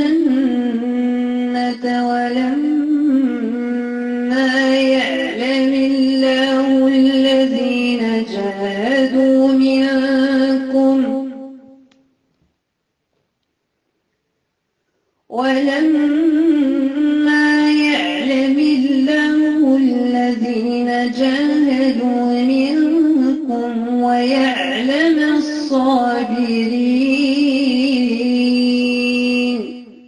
الجنة ولما يعلم الله الذين جاهدوا منكم ولما يعلم الله الذين جاهدوا منكم ويعلم الصابرين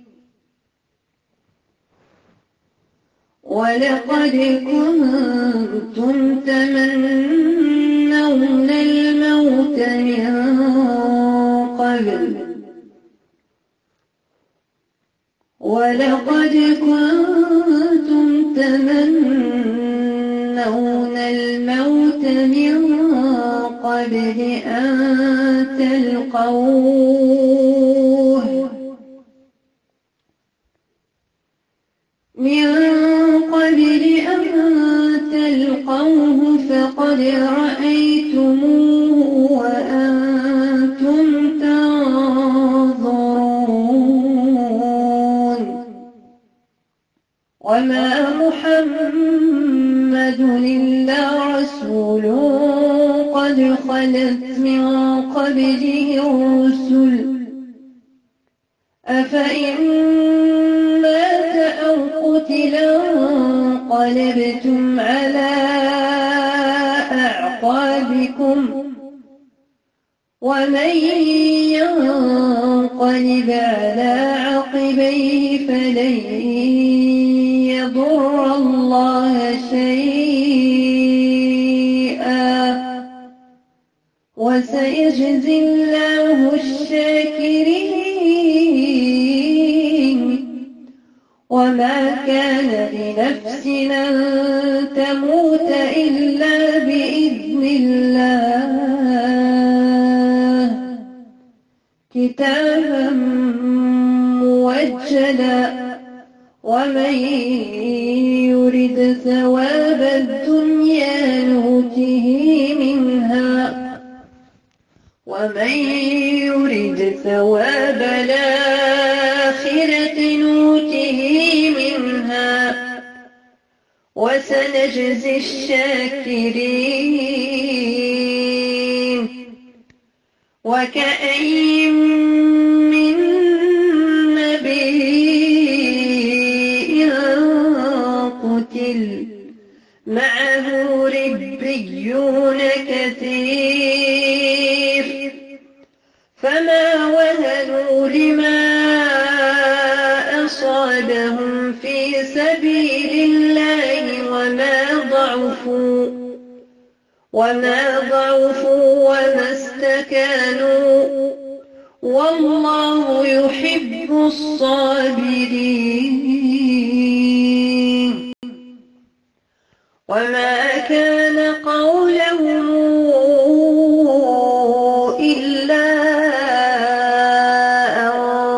ولقد كنتم تمنون الموت من قبل ولقد كنتم تمنون الموت من قبل أن تلقوه فقد رأيتموه وأنتم تنظرون وما محمد إلا رسول قد خلت من قبله الرسل أفإن مات أو قتل انقلبتم على أعقابكم ومن ينقلب على عقبيه فلن يضر الله شيئا وسيجزي الله الشاكرين ومن وما كان لنفس أن تموت إلا بإذن الله كتابا مؤجلا ومن يرد ثواب الدنيا نؤته منها ومن يرد ثواب الآخرة نؤته منها وسنجزي الشاكرين وكأين من نبي قتل معه ربيون كثير فما وهنوا لما أصابهم في سبيل الله وما ضعفوا وما استكانوا والله يحب الصابرين وما كان قولهم إلا أن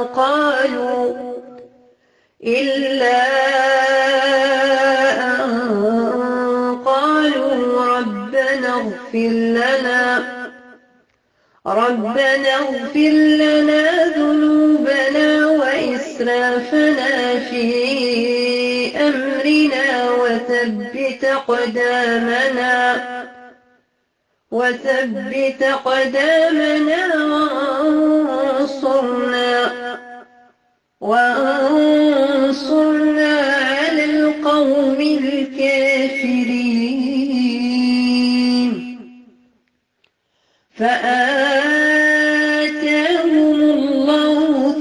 قالوا ربنا اغفر لنا ذنوبنا وإسرافنا في أمرنا وثبت قدامنا وانصرنا على القوم الكافرين فآتاهم الله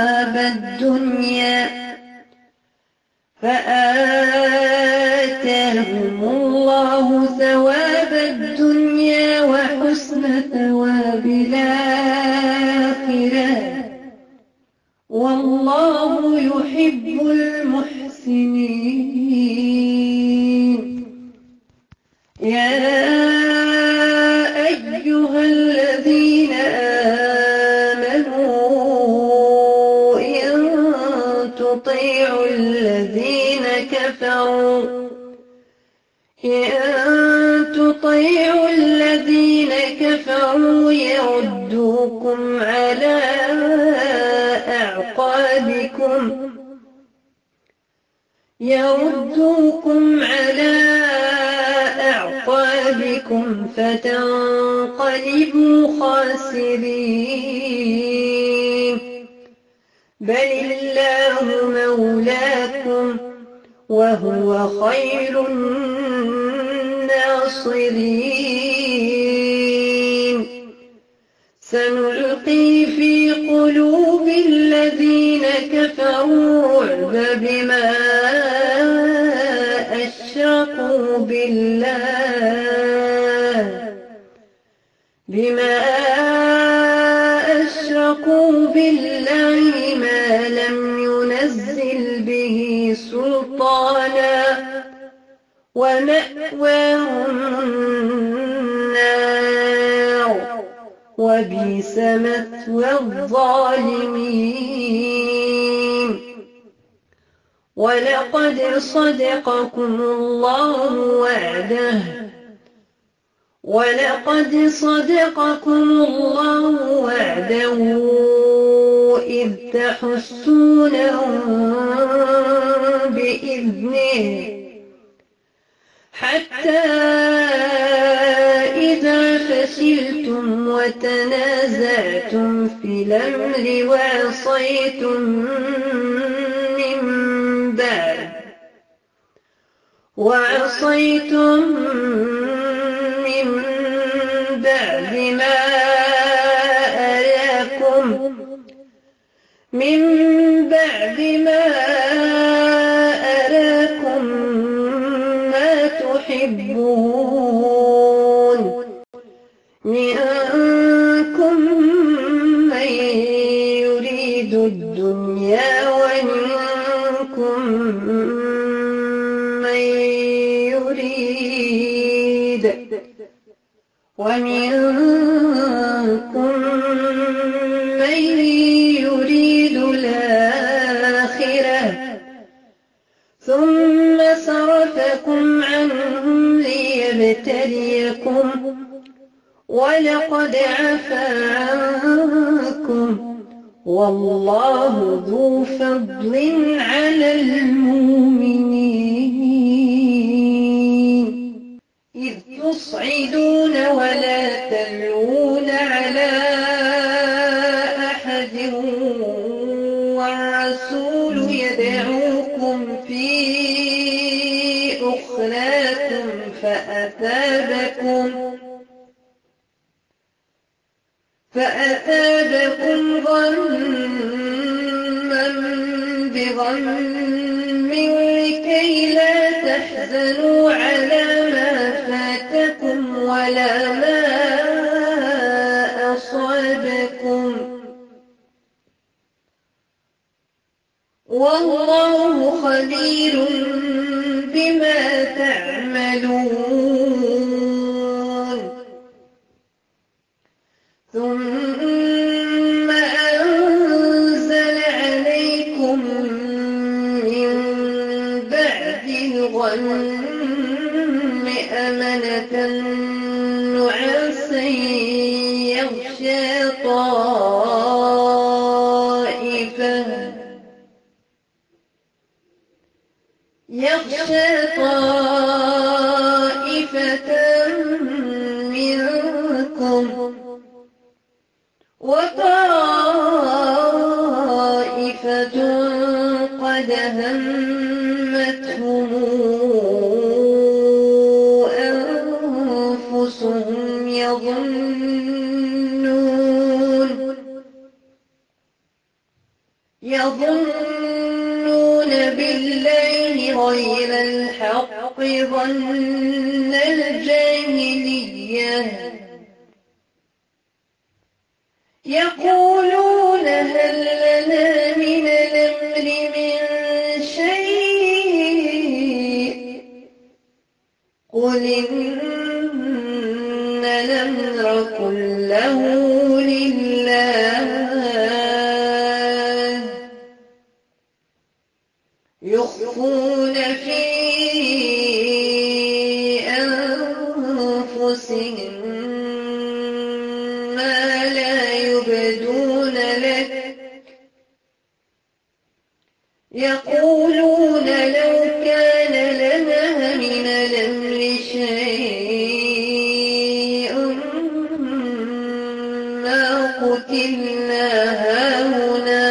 ثواب الدنيا وحسن ثواب الآخرة والله يحب المحسنين يا أيها الذين آمنوا إن تطيعوا الذين كفروا يردوكم على أعقابكم فتنقلبوا خاسرين بل الله مولاكم وهو خير الناصرين سنلقي في قلوب الذين كفروا الرعب بما أشركوا بالله ما لم ينزل به سلطانا ومأواهم النار وبئس مثوى الظالمين ولقد صدقكم الله وعده إذ تحسونهم بإذنه حتى إذا فشلتم وتنازعتم في الأمر وعصيتم من بعد ما أراكم ما تحبون منكم من يريد الدنيا ومنكم ومنكم من يريد الآخرة ثم صرفكم عنهم ليبتليكم ولقد عفا عنكم والله ذو فضل على المؤمنين إذ تصعدون ولا تلوون على أحد والرسول يدعوكم في أخراكم فأثابكم غما بغم لكي لا تحزنوا على ما فاتكم ولا ما أصابكم والله خبير بما تعملون ثم أنزل عليكم من بعد الغم أمنة نعاسا يغشى طائفة منكم وطائفة قد همتهم أنفسهم يظنون بالله غير الحق ظن الجاهلية يقولون هل لنا من الأمر من شيء قل إن الأمر كله لله يخفون في أنفسهم ما لا يبدون لك يقولون لو كان لنا من الأمر شيء ما قتلنا هاهنا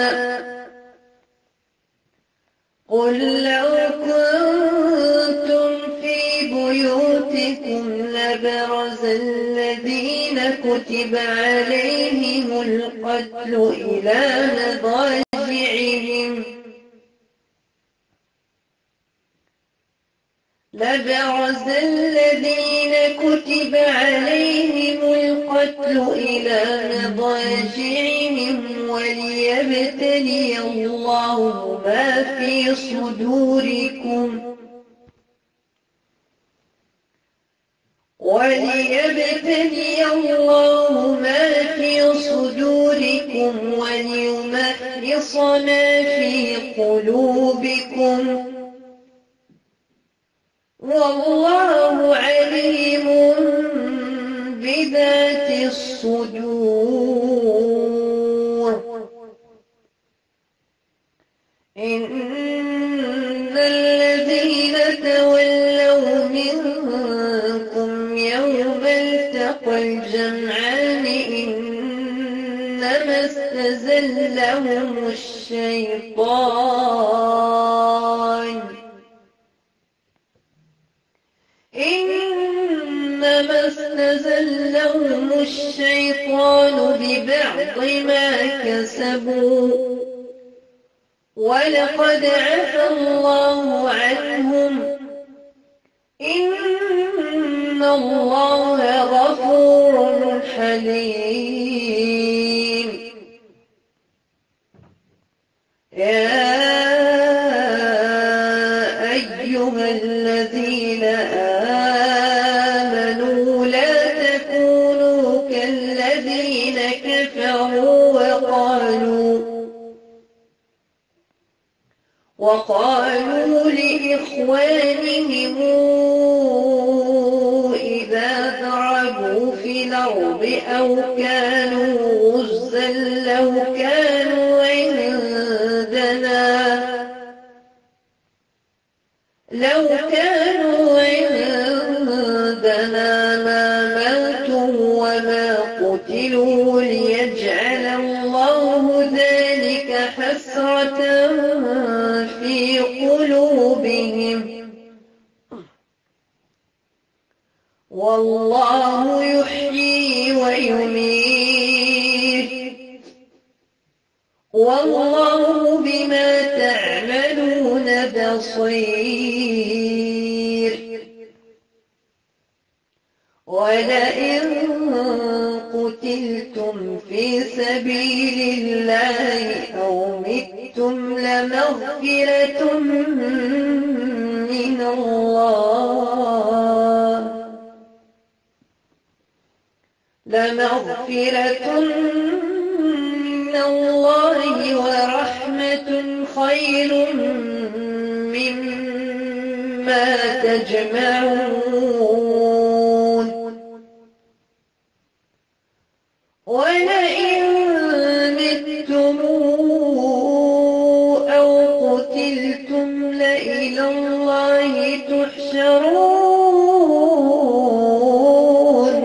قل لو كنتم في بيوتكم لبرز الذين كتب عليهم القتل إلى مضاجعهم وليبتلي الله ما في صدوركم وليمحص ما في قلوبكم والله عليم بذات الصدور إن الذين تولوا منكم يوم التقى الجمعان إنما استزلهم الشيطان ببعض ما كسبوا ولقد عفا الله عنهم إن الله غفور حليم يا أيها الذين آمنوا إذا ضربوا في الأرض أو كانوا غزا لو كانوا عندنا ما ماتوا وما قتلوا ليجعل الله ذلك حسرة في قلوبهم والله يحيي ويميت والله بما تعملون بصير ولئن قتلتم في سبيل الله أو متم لمغفرة من الله ورحمة خير مما تجمعون ولئن متم أو قتلتم لإلى الله تحشرون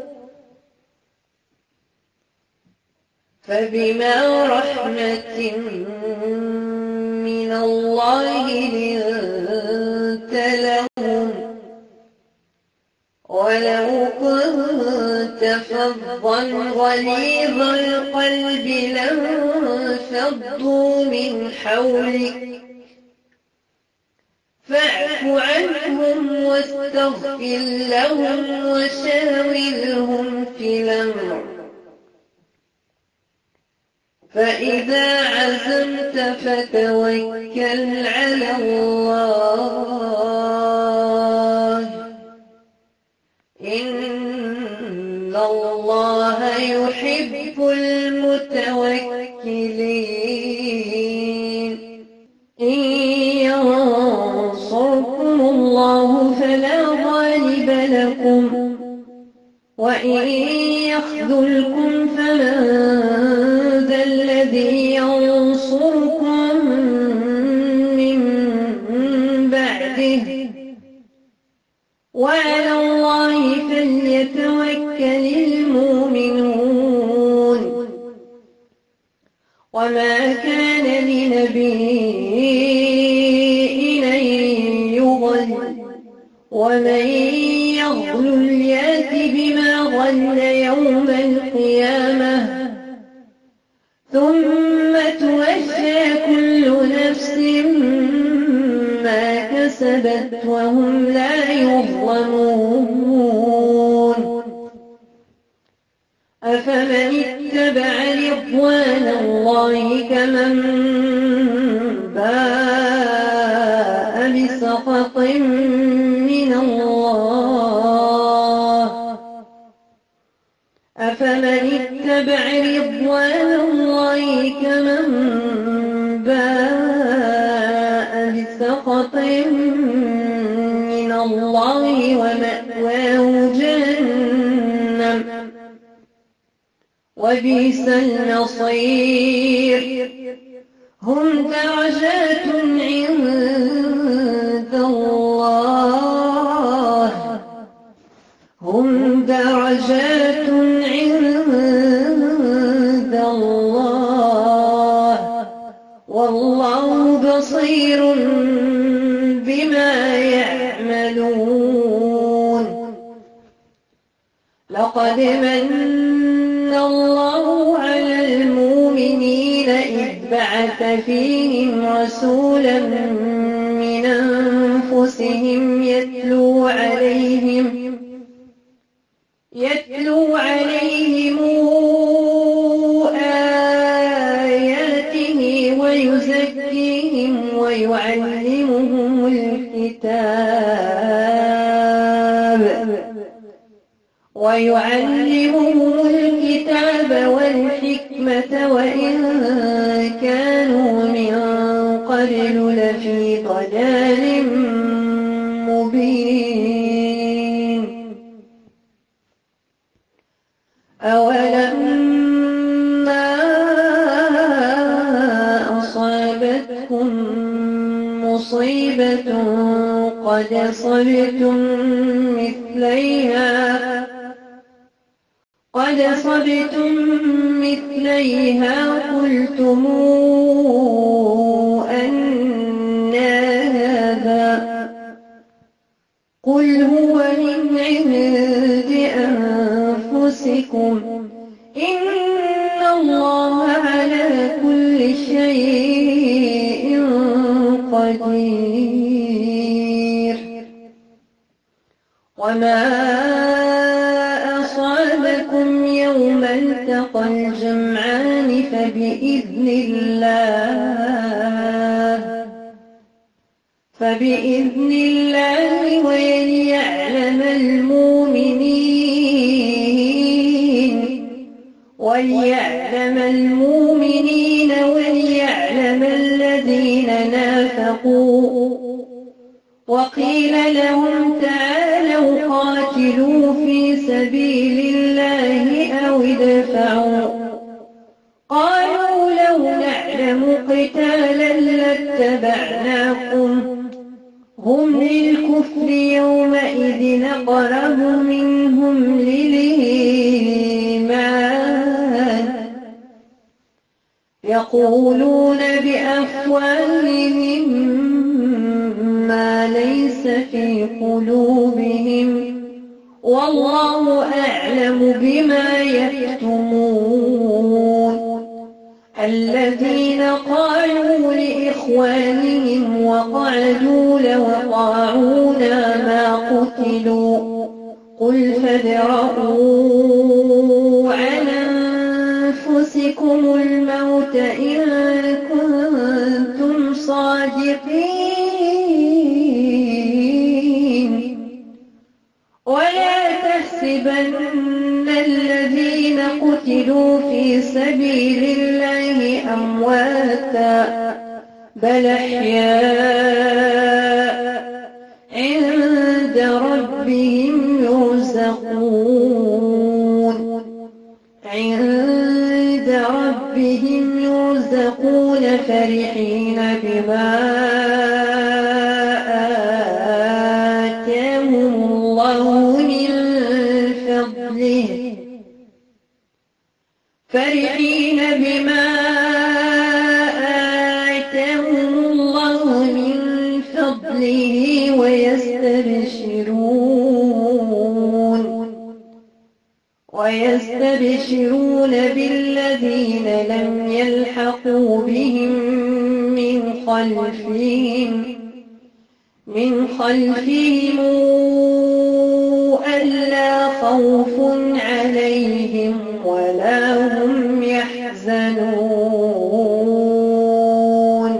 فبما رحمة من الله لنت لهم ولو كنت فظا غليظ القلب لانفضوا من حولك فاعف عنهم واستغفر لهم وشاورهم في الأمر فإذا عزمت فتوكل على الله إن الله يحب المتوكلين إن ينصركم الله فلا غالب لكم وإن يخذلكم فمن ذا الذي ينصركم من بعده وعلى الله فليتوكل المؤمنون وما كان لنبي أن يغل ومن يغل يأت بما غل يوم القيامة ثم توفى كل نفس ما كسبت وهم لا يظلمون أفمن اتبع رضوان الله كمن باء بسخط من الله أفمن اتبع رضوان الله كمن باء بسخط من الله ومأواه جهنم وبئس المصير هم درجات عند الله والله بصير بما يعملون لقد من الله على المؤمنين إذ بعث فيهم رسولا من أنفسهم يتلو عليهم آياته ويزكيهم ويعلمهم الكتاب والحكمة وإن كانوا من قبل لفي ضلال مبين أولما أصابتكم مصيبة قد صبتم مثليها قلتم أنى هذا قل هو من عند أنفسكم إن الله على كل شيء قدير وما أصابكم يوم التقى الجمعان فبإذن الله وليعلم المؤمنين وليعلم الذين نافقوا وقيل لهم تعالوا قاتلوا في سبيل الله أو ادفعوا قالوا لو نعلم قتالا لاتبعناكم هم للكفر يومئذ أقرب منهم للإيمان يقولون بأفواههم ما ليس في قلوبهم والله أعلم بما يكتمون الذين قالوا لإخوانهم وقعدوا لو أطاعونا ما قتلوا قل فادرءوا عن أنفسكم الموت إن كنتم صادقين ولا تحسبن الذين قتلوا في سبيل الله أمواتا بل أحياء عند ربهم يرزقون فرحين بما آتاهم الله من فضله ويستبشرون بالذين لم يلحقوا بهم من خلفهم ألا خوف عليهم ولا هم يحزنون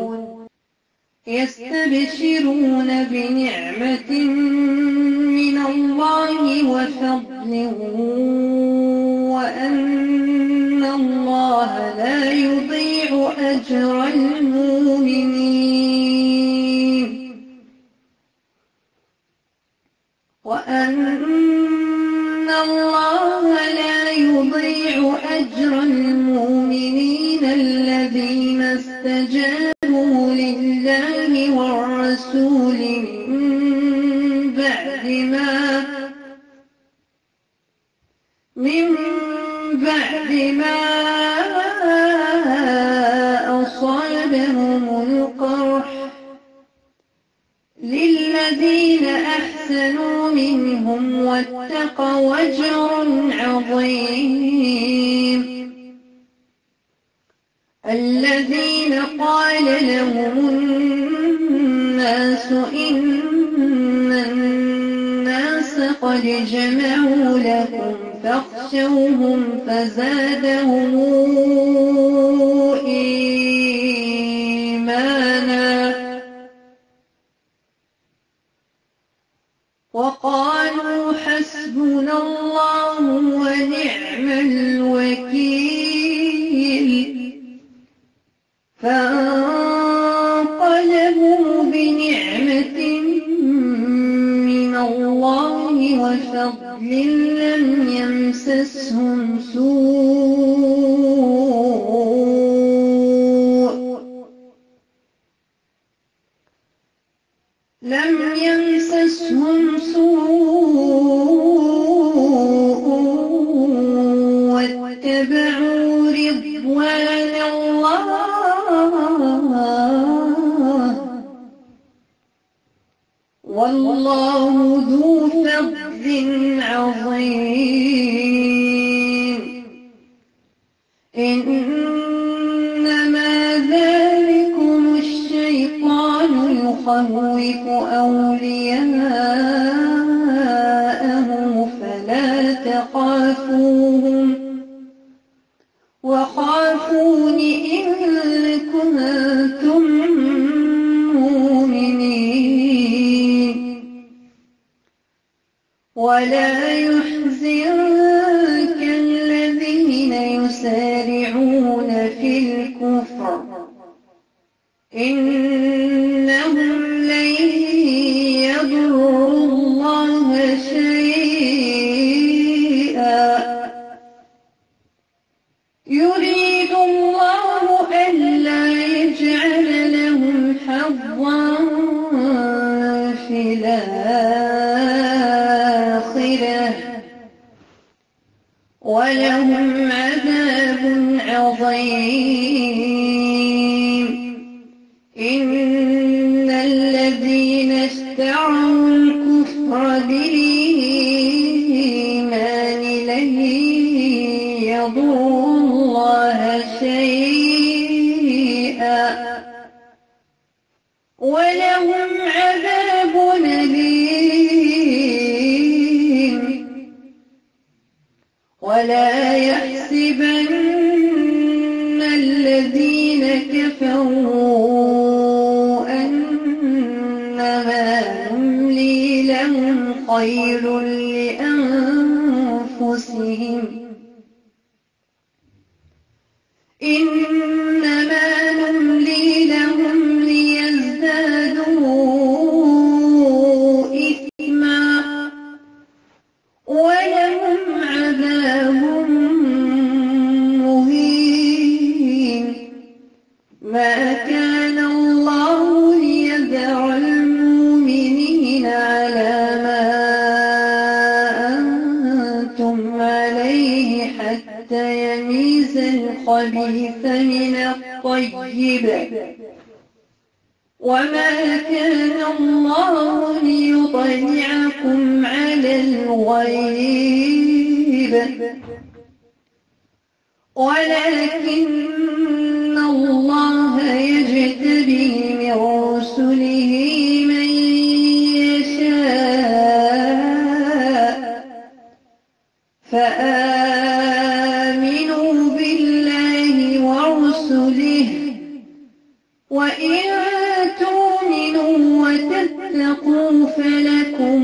يستبشرون بنعمة من الله وفضل وأن الله لا يضيع أجر المؤمنين الذين استجابوا لله والرسول من بعد ما أصابهم القرح للذين أحسنوا منهم واتقوا أجر عظيم الذين قال لهم الناس إن الناس قد جمعوا لكم فاخشوهم فزادهم إيمانا وقالوا حسبنا الله ونعم الوكيل فانقلبوا بنعمة من الله وفضل لم يمسسهم سوء واتبعوا رضوان الله والله ذو فضل عظيم. إنما ذلكم الشيطان يخوف أولياءه فلا تخافوهم وخافون إن كنتم مؤمنين. ولا يحزنك الذين يسارعون في الكفر إنهم لن يضروا الله شيئا يريد الله ألا يجعل لهم حظا في الآخرة ولهم عذاب عظيم. إن الذين اشتروا الكفر بالإيمان لن يضروا الله شيئا ولهم عذاب أليم. ولا يحسبن الذين كفروا أنما نملي لهم خير لأنفسهم إنما نملي لهم ليزدادوا إثما ولهم عذاب مهين. ما كان الله ليذر المؤمنين على ما أنتم عليه حتى يميز الخبيث من الطيب وما كان الله ليطلعكم على الغيب ولكن الله يجتبي من رسله من يشاء فآمنوا بالله ورسله وإن تؤمنوا وتتقوا فلكم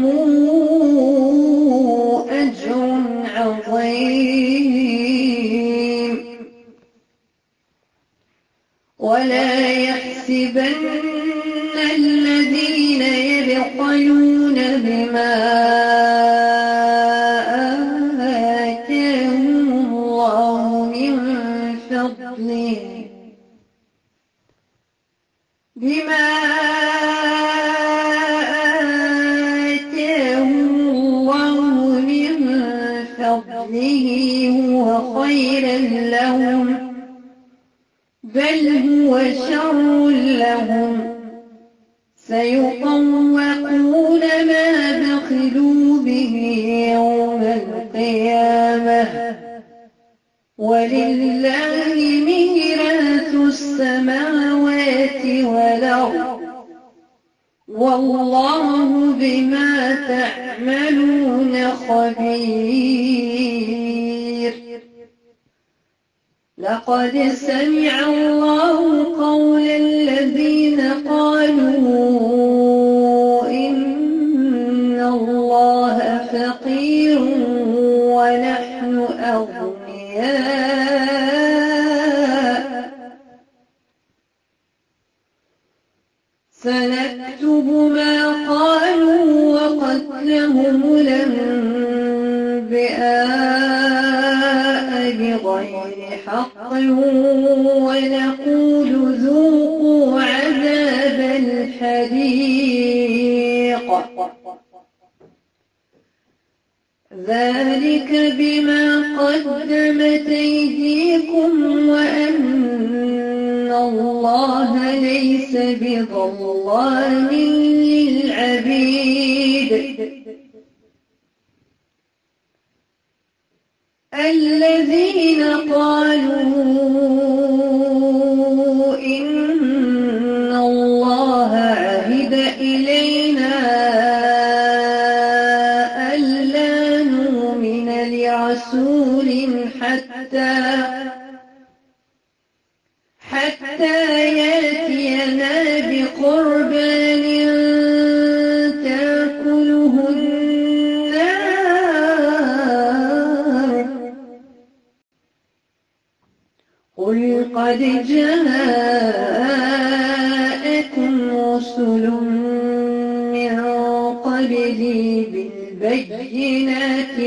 أجر عظيم. ولا يحسبن الذين يبخلون بما آتاهم الله من فضله هو خيرا لهم بل هو شر لهم سيطوقون ما بخلوا به يوم القيامة ولله ميراث السماوات والأرض والله بما تعملون خبير. لقد سمع الله قول الذين قالوا إن الله فقير ونحن أغنياء سنكتب ما قالوا وقتلهم الأنبياء جاء بغير حق ونقول ذوقوا عذاب الحريق ذلك بما قدمت أيديكم وأن الله ليس بظلام للعبيد الذين قالوا إن الله عهد إلينا ألا نؤمن لرسول حتى يأتينا بقربان تأكله النار قل قد جاءكم رسل من قبلي بالبينات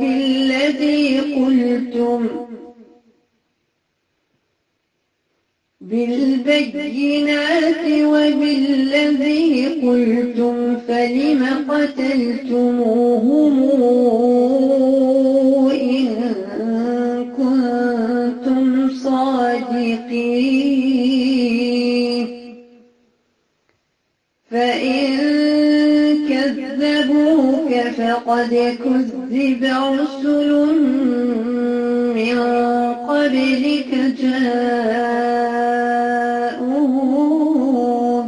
وبالذي قلتم فلم قتلتموهم إن كنتم صادقين فإن كذبوك فقد كذب رسل من قبلك جاءوا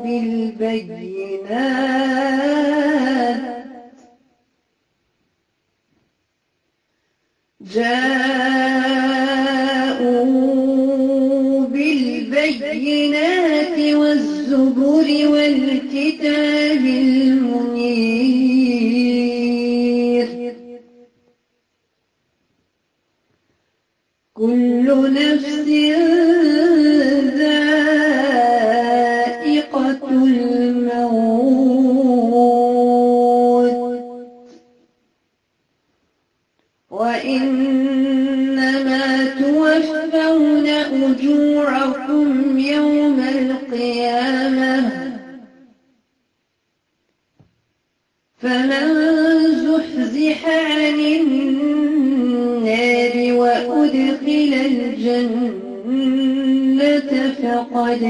بالبينات والزبر والكتاب المنير كل نفس ذائقة الموت وإنما توفون أجوركم يوم القيامة فمن زحزح عن النار وأدخل الجنة فقد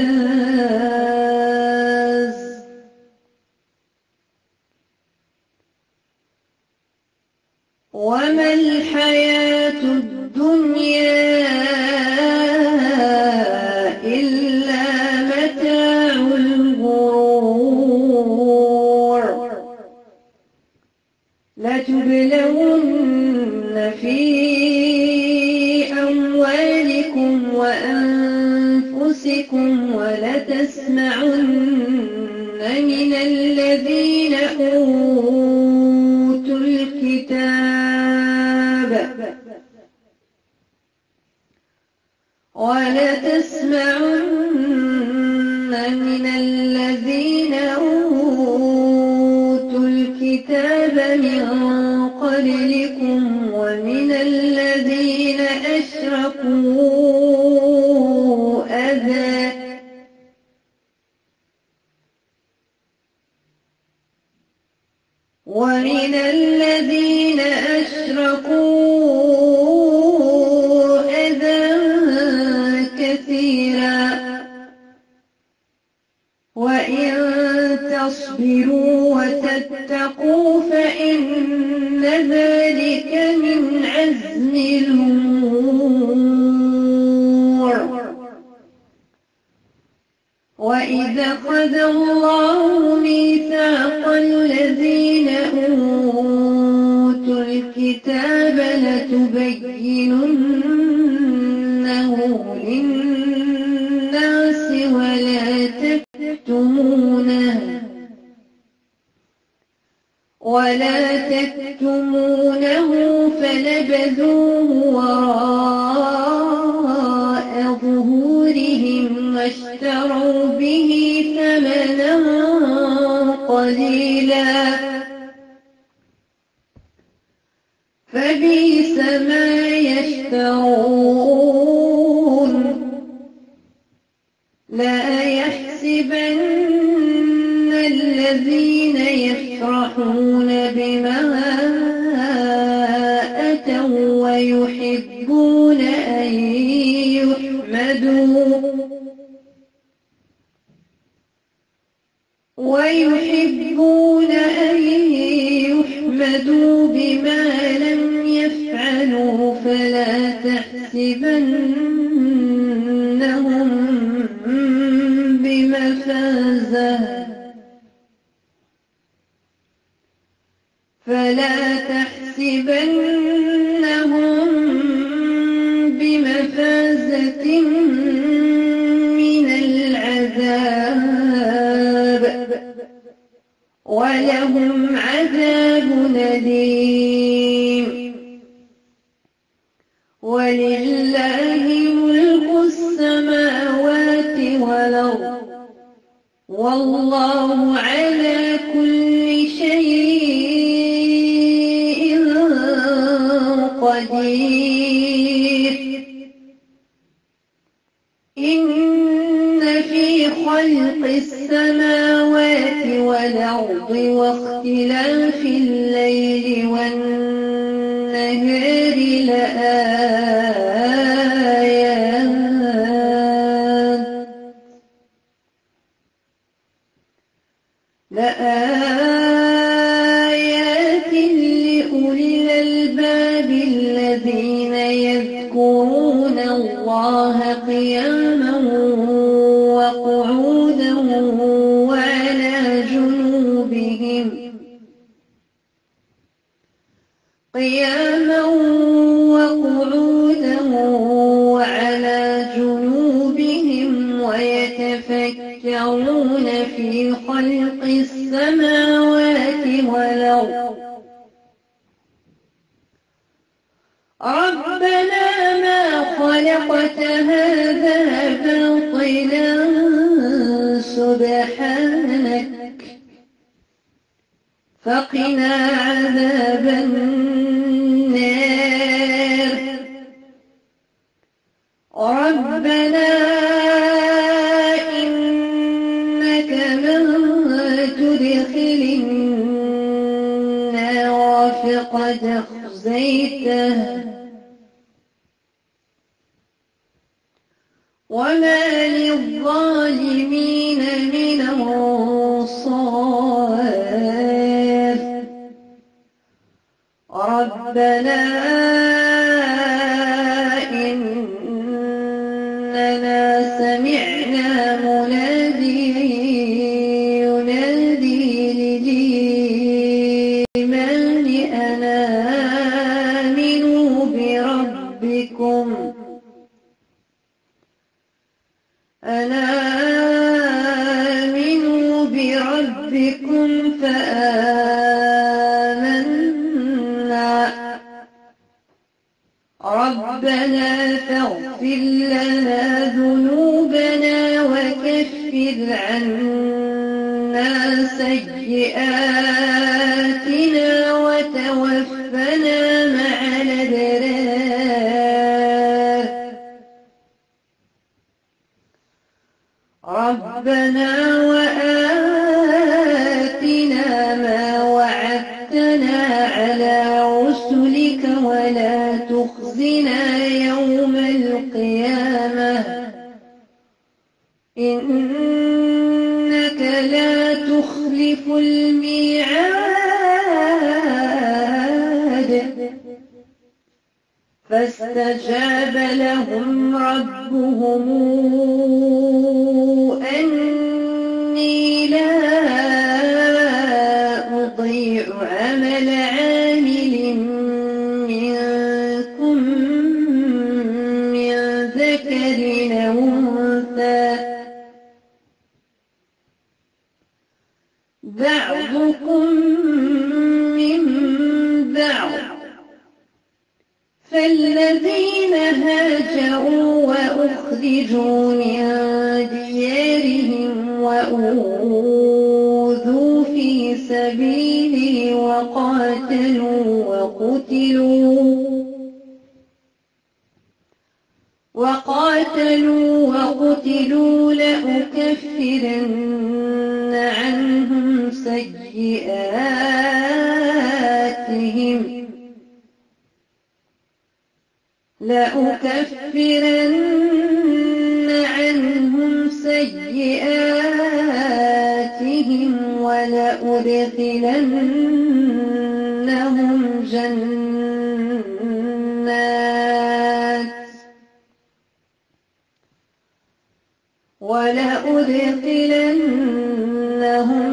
فاز وما الحياة الدنيا إلا متاع الغرور لتبلون في أموالكم وأنفسكم ولتسمعن من الذين أوتوا الكتاب من قبلكم ومن الذين أشركوا أذى كثيرا وإن تصبروا وتتقوا فإن ذلك من عزم الأمور وإذا أخذ الله ميثاق الذين أوتوا الكتاب لتبيننه للناس ولا تكتمونه فنبذوه وراء ظهورهم واشتروا به ثمنا قليلا فبئس لبئس ما يشترون لا يحسبن الذين يفرحون بما أتوا ويحبون أن يحمدوا بما لم يفعلوا فلا تحسبنهم بمفازة من العذاب ولهم عذاب أليم ولله ملك السماوات والأرض والله على كل شيء قدير إن في خلق السماوات والأرض واختلاف الليل والنهار لآيات لأولي الألباب الذين يذكرون الله قياما وقعودا وعلى جنوبهم ويتفكرون في خلق السماوات والأرض ربنا ما خلقت هذا باطلا سبحانك فقنا عذاب النار ربنا إنك من تدخل النار فقد أخزيته وما للظالمين من أنصار ربنا إننا سمعنا مناديا ينادي للإيمان أن آمنوا بربكم فآمنا ربنا فاغفر لنا ذنوبنا وكفر عنا سيئاتنا وتوفنا مع الأبرار ربنا وآتنا ما وعدتنا على رسلك ولا تخزنا يوم القيامة إنك لا تخلف الميعاد فاستجاب لهم ربهم أني لا أضيع عمل عامل منكم من ذكر أو أنثى بعضكم من بعض فالذين هاجروا وأخرجوا من ديارهم وأوذوا في سبيلي وقاتلوا وقتلوا قاتلوا وقتلوا لأكفرن عنهم سيئاتهم ولأدخلنهم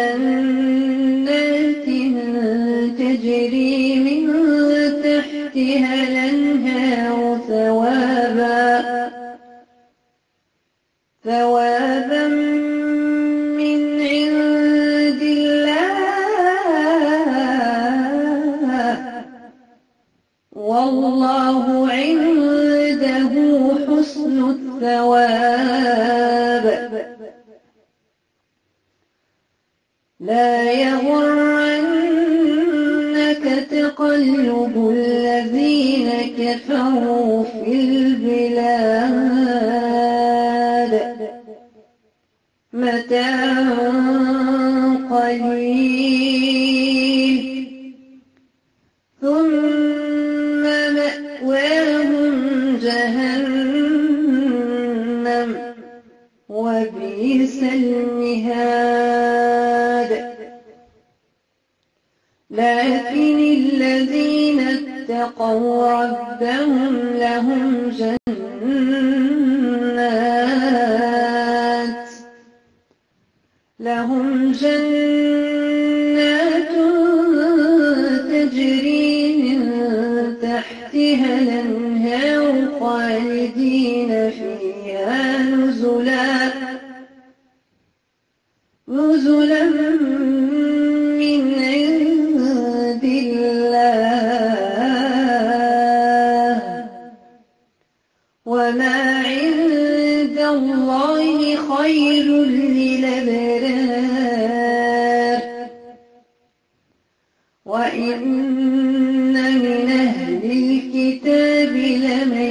جنات تجري من تحتها الأنهار ثوابا من عند الله والله عنده حسن الثواب. لا يغرنك تقلب الذين كفروا في البلاد متاع قليل ثم مأواهم جهنم وبئس المهاد. لكن الذين اتقوا ربهم لهم جنات تجري من تحتها الأنهار خالدين فيها نزلا من عند الله وما عند الله خير للأبرار. وإن من أهل الكتاب لمن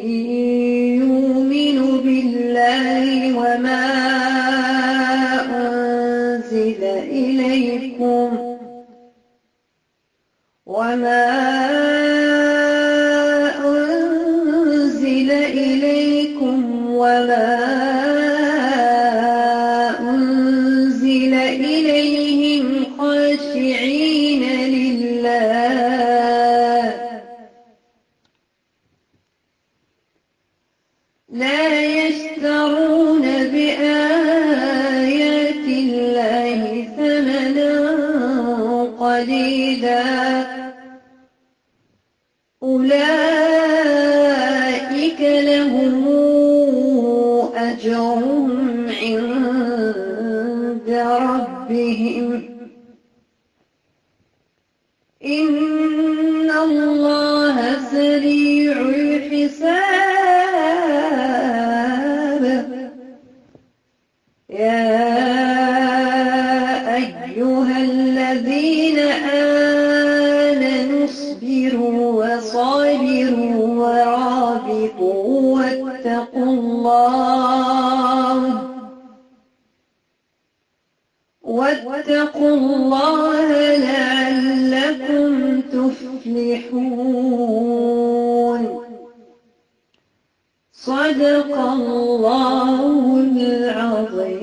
يؤمن بالله وما أنزل إليكم وما أنزل إليهم خاشعين لله لا يشترون بآيات الله ثمنا قليلا أولئك لهم أجرهم عند ربهم إن الله سريع الحساب. يا أيها الذين آمنوا اصبروا وصابروا ورابطوا واتقوا الله لعلكم تفلحون. صدق الله العظيم.